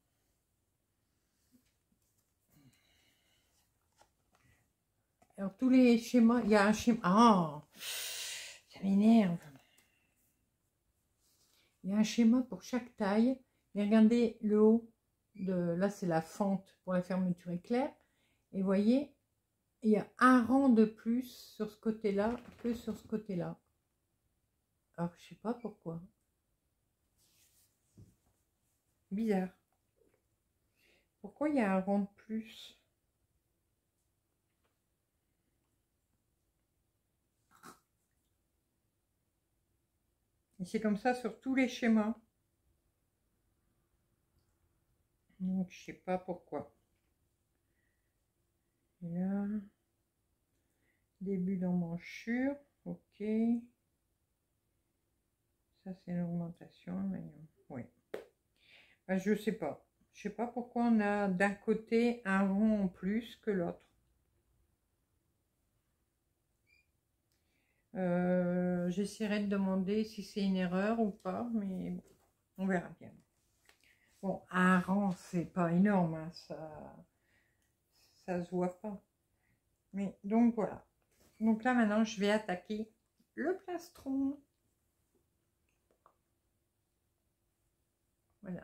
Alors, tous les schémas, il y a un schéma. Ah, ça m'énerve. Il y a un schéma pour chaque taille. Et regardez le haut. Là, c'est la fente pour la fermeture éclair. Et voyez, il y a un rang de plus sur ce côté-là que sur ce côté-là. Alors, je sais pas pourquoi. Bizarre. Pourquoi il y a un rang de plus? Et c'est comme ça sur tous les schémas. Donc, je sais pas pourquoi. Et là, début d'emmanchure. Ok. Ça, c'est l'augmentation. Oui. Ben, je sais pas. Je sais pas pourquoi on a d'un côté un rond en plus que l'autre. J'essaierai de demander si c'est une erreur ou pas, mais bon, on verra bien. Bon, un rang, c'est pas énorme, hein, ça se voit pas. Mais donc voilà. Donc là maintenant, je vais attaquer le plastron. Voilà.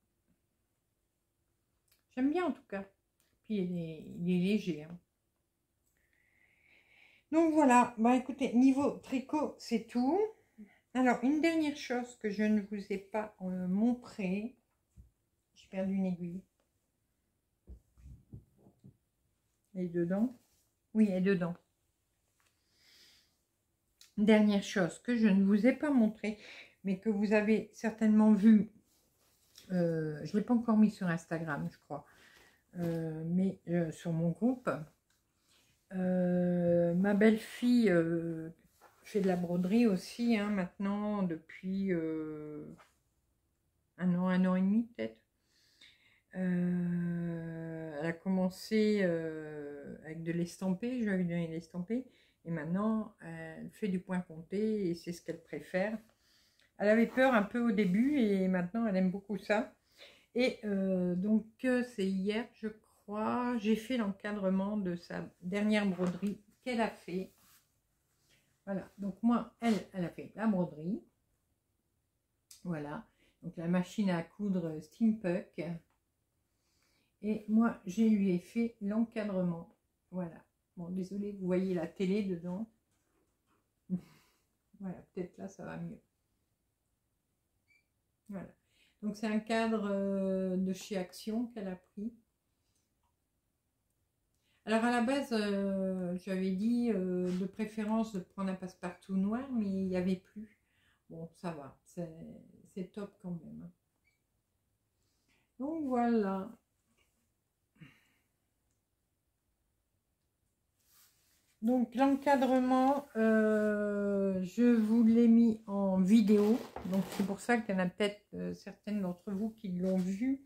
J'aime bien en tout cas. Puis il est léger. Hein. Donc voilà. Bah écoutez, niveau tricot, c'est tout. Alors, une dernière chose que je ne vous ai pas montré. J'ai perdu une aiguille. Elle est dedans. Oui, elle est dedans. Dernière chose que je ne vous ai pas montré, mais que vous avez certainement vu. Je ne l'ai pas encore mis sur Instagram, je crois. Mais sur mon groupe. Ma belle-fille fait de la broderie aussi, hein, maintenant, depuis 1 an et demi peut-être. Elle a commencé avec de l'estampé, je lui avais donné l'estampé, et maintenant elle fait du point compté et c'est ce qu'elle préfère. Elle avait peur un peu au début et maintenant elle aime beaucoup ça. Et donc c'est hier, je crois, j'ai fait l'encadrement de sa dernière broderie qu'elle a fait. Voilà, donc moi, elle a fait la broderie. Voilà, donc la machine à coudre Steampunk. Et moi, je lui ai fait l'encadrement. Voilà. Bon, désolé, vous voyez la télé dedans. Voilà, peut-être là, ça va mieux. Voilà. Donc, c'est un cadre de chez Action qu'elle a pris. Alors, à la base, j'avais dit de préférence de prendre un passe-partout noir, mais il n'y avait plus. Bon, ça va. C'est top quand même. Donc, voilà. Donc l'encadrement, je vous l'ai mis en vidéo. Donc c'est pour ça qu'il y en a peut-être certaines d'entre vous qui l'ont vu.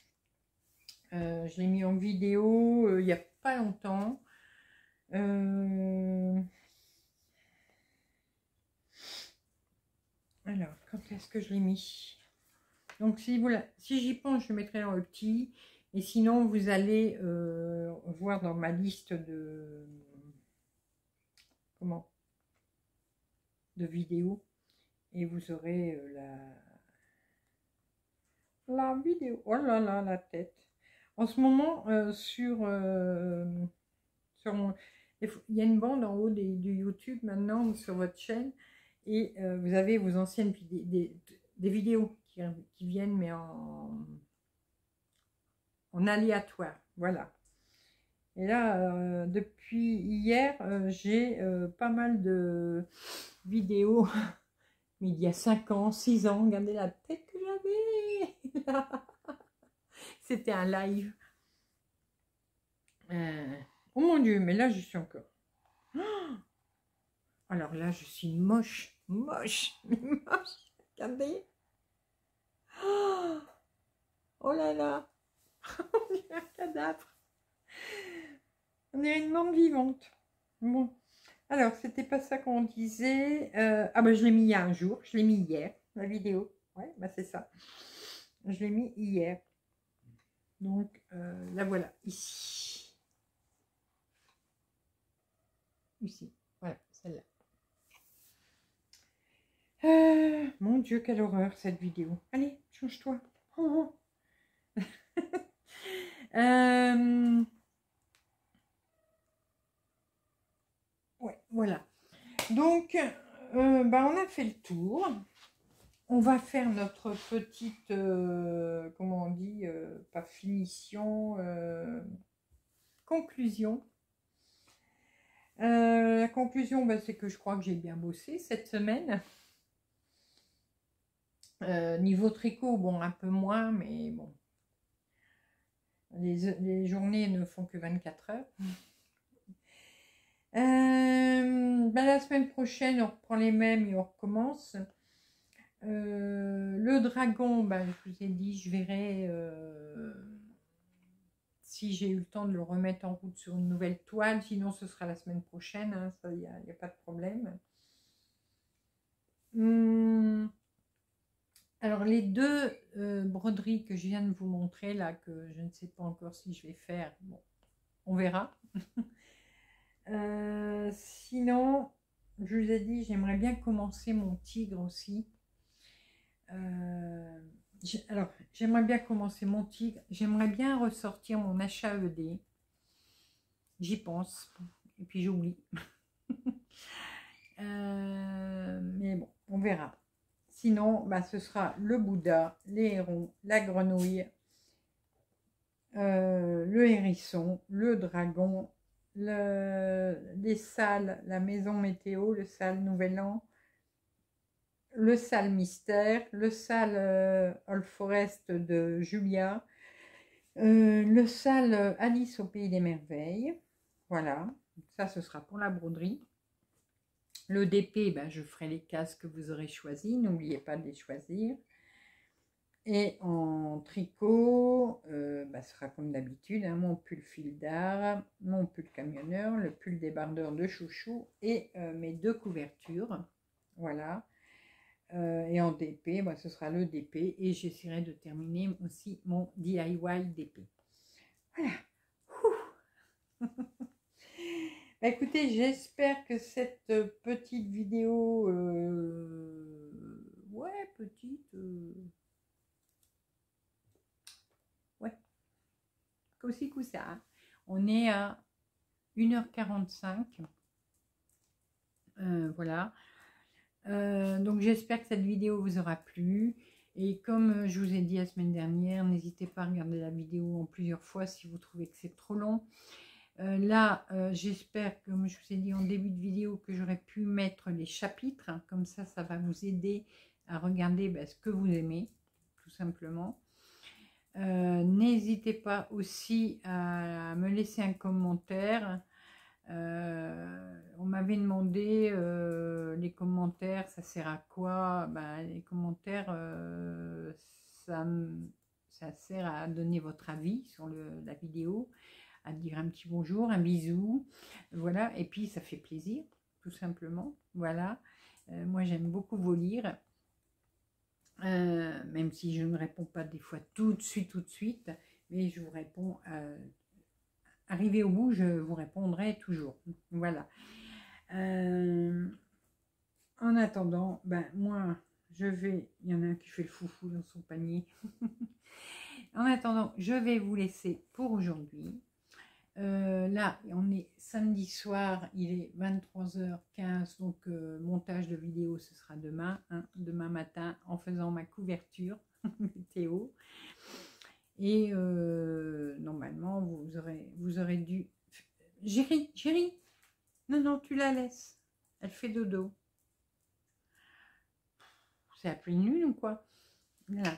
Je l'ai mis en vidéo il n'y a pas longtemps. Alors, quand est-ce que je l'ai mis? Donc si j'y pense, je le mettrai dans le petit. Et sinon, vous allez voir dans ma liste de... de vidéos. Et vous aurez la vidéo. Oh là là, la tête. En ce moment, sur mon... Il y a une bande en haut du YouTube maintenant sur votre chaîne. Et vous avez vos anciennes des vidéos qui viennent, mais en aléatoire. Voilà. Et là, depuis hier, j'ai pas mal de vidéos. Mais il y a 5 ans, 6 ans, regardez la tête que j'avais. C'était un live. Oh mon Dieu, mais là, je suis encore. Alors là, je suis moche. Moche. Moche. Regardez. Oh là là. On dirait un cadavre. On est une monde vivante. Bon. Alors, c'était pas ça qu'on disait. Ah bah, je l'ai mis il y a un jour. Je l'ai mis hier, la vidéo. Ouais, bah c'est ça. Je l'ai mis hier. Donc, la voilà, ici. Ici. Voilà, celle-là. Mon Dieu, quelle horreur, cette vidéo. Allez, change-toi. Oh, oh. Ouais, voilà. Donc, bah, on a fait le tour. On va faire notre petite, comment on dit, pas finition, conclusion. La conclusion, bah, c'est que je crois que j'ai bien bossé cette semaine. Niveau tricot, bon, un peu moins, mais bon. Les journées ne font que 24 heures. Bah, la semaine prochaine, on reprend les mêmes et on recommence. Le dragon, bah, je vous ai dit, je verrai si j'ai eu le temps de le remettre en route sur une nouvelle toile. Sinon, ce sera la semaine prochaine. Hein, ça, il n'y a pas de problème. Alors, les deux broderies que je viens de vous montrer, là, que je ne sais pas encore si je vais faire, bon, on verra. Sinon, je vous ai dit, j'aimerais bien commencer mon tigre aussi. Alors, j'aimerais bien commencer mon tigre. J'aimerais bien ressortir mon HAED. J'y pense. Et puis j'oublie. Mais bon, on verra. Sinon, bah, ce sera le Bouddha, les hérons, la grenouille, le hérisson, le dragon, les salles, la maison météo, le salle Nouvel An, le salle mystère, le salle All Forest de Julia, le salle Alice au pays des merveilles. Voilà, ça ce sera pour la broderie. Le DP, ben, je ferai les cases que vous aurez choisis. N'oubliez pas de les choisir. Et en tricot, bah, ce sera comme d'habitude, hein, mon pull fil d'art, mon pull camionneur, le pull débardeur de chouchou et mes 2 couvertures. Voilà. Et en DP, bah, ce sera le DP et j'essaierai de terminer aussi mon DIY DP. Voilà. Bah, écoutez, j'espère que cette petite vidéo, ouais, petite... ouais, aussi coup ça. Hein. On est à 1h45. Voilà. Donc j'espère que cette vidéo vous aura plu. Et comme je vous ai dit la semaine dernière, n'hésitez pas à regarder la vidéo en plusieurs fois si vous trouvez que c'est trop long. Là, j'espère, comme je vous ai dit en début de vidéo, que j'aurais pu mettre les chapitres. Hein, comme ça va vous aider à regarder ce que vous aimez, tout simplement. N'hésitez pas aussi à me laisser un commentaire. On m'avait demandé les commentaires, ça sert à quoi? Les commentaires, ça sert à donner votre avis sur la vidéo, à dire un petit bonjour, un bisou, voilà, et puis ça fait plaisir, tout simplement, voilà. Moi j'aime beaucoup vous lire. Même si je ne réponds pas des fois tout de suite, mais je vous réponds, arrivé au bout, je vous répondrai toujours. Voilà. En attendant, moi, il y en a un qui fait le foufou dans son panier. En attendant, je vais vous laisser pour aujourd'hui. Là, on est samedi soir, il est 23h15, donc montage de vidéo, ce sera demain, hein, demain matin, en faisant ma couverture météo. Et normalement, vous aurez dû... Chérie, non, tu la laisses. Elle fait dodo. C'est la pleine lune ou quoi? Voilà.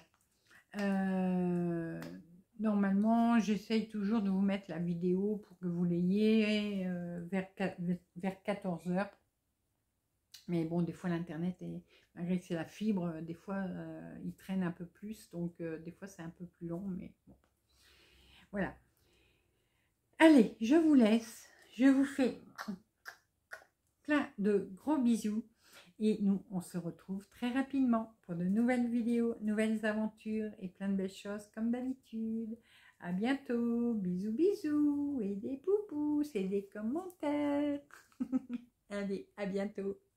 Normalement, j'essaye toujours de vous mettre la vidéo pour que vous l'ayez vers 14h. Mais bon, des fois, l'Internet, malgré que c'est la fibre, des fois, il traîne un peu plus. Donc, des fois, c'est un peu plus long. Mais bon. Voilà. Allez, je vous laisse. Je vous fais plein de gros bisous. Et nous, on se retrouve très rapidement pour de nouvelles vidéos, nouvelles aventures et plein de belles choses comme d'habitude. À bientôt. Bisous, bisous. Et des poupous et des commentaires. Allez, à bientôt.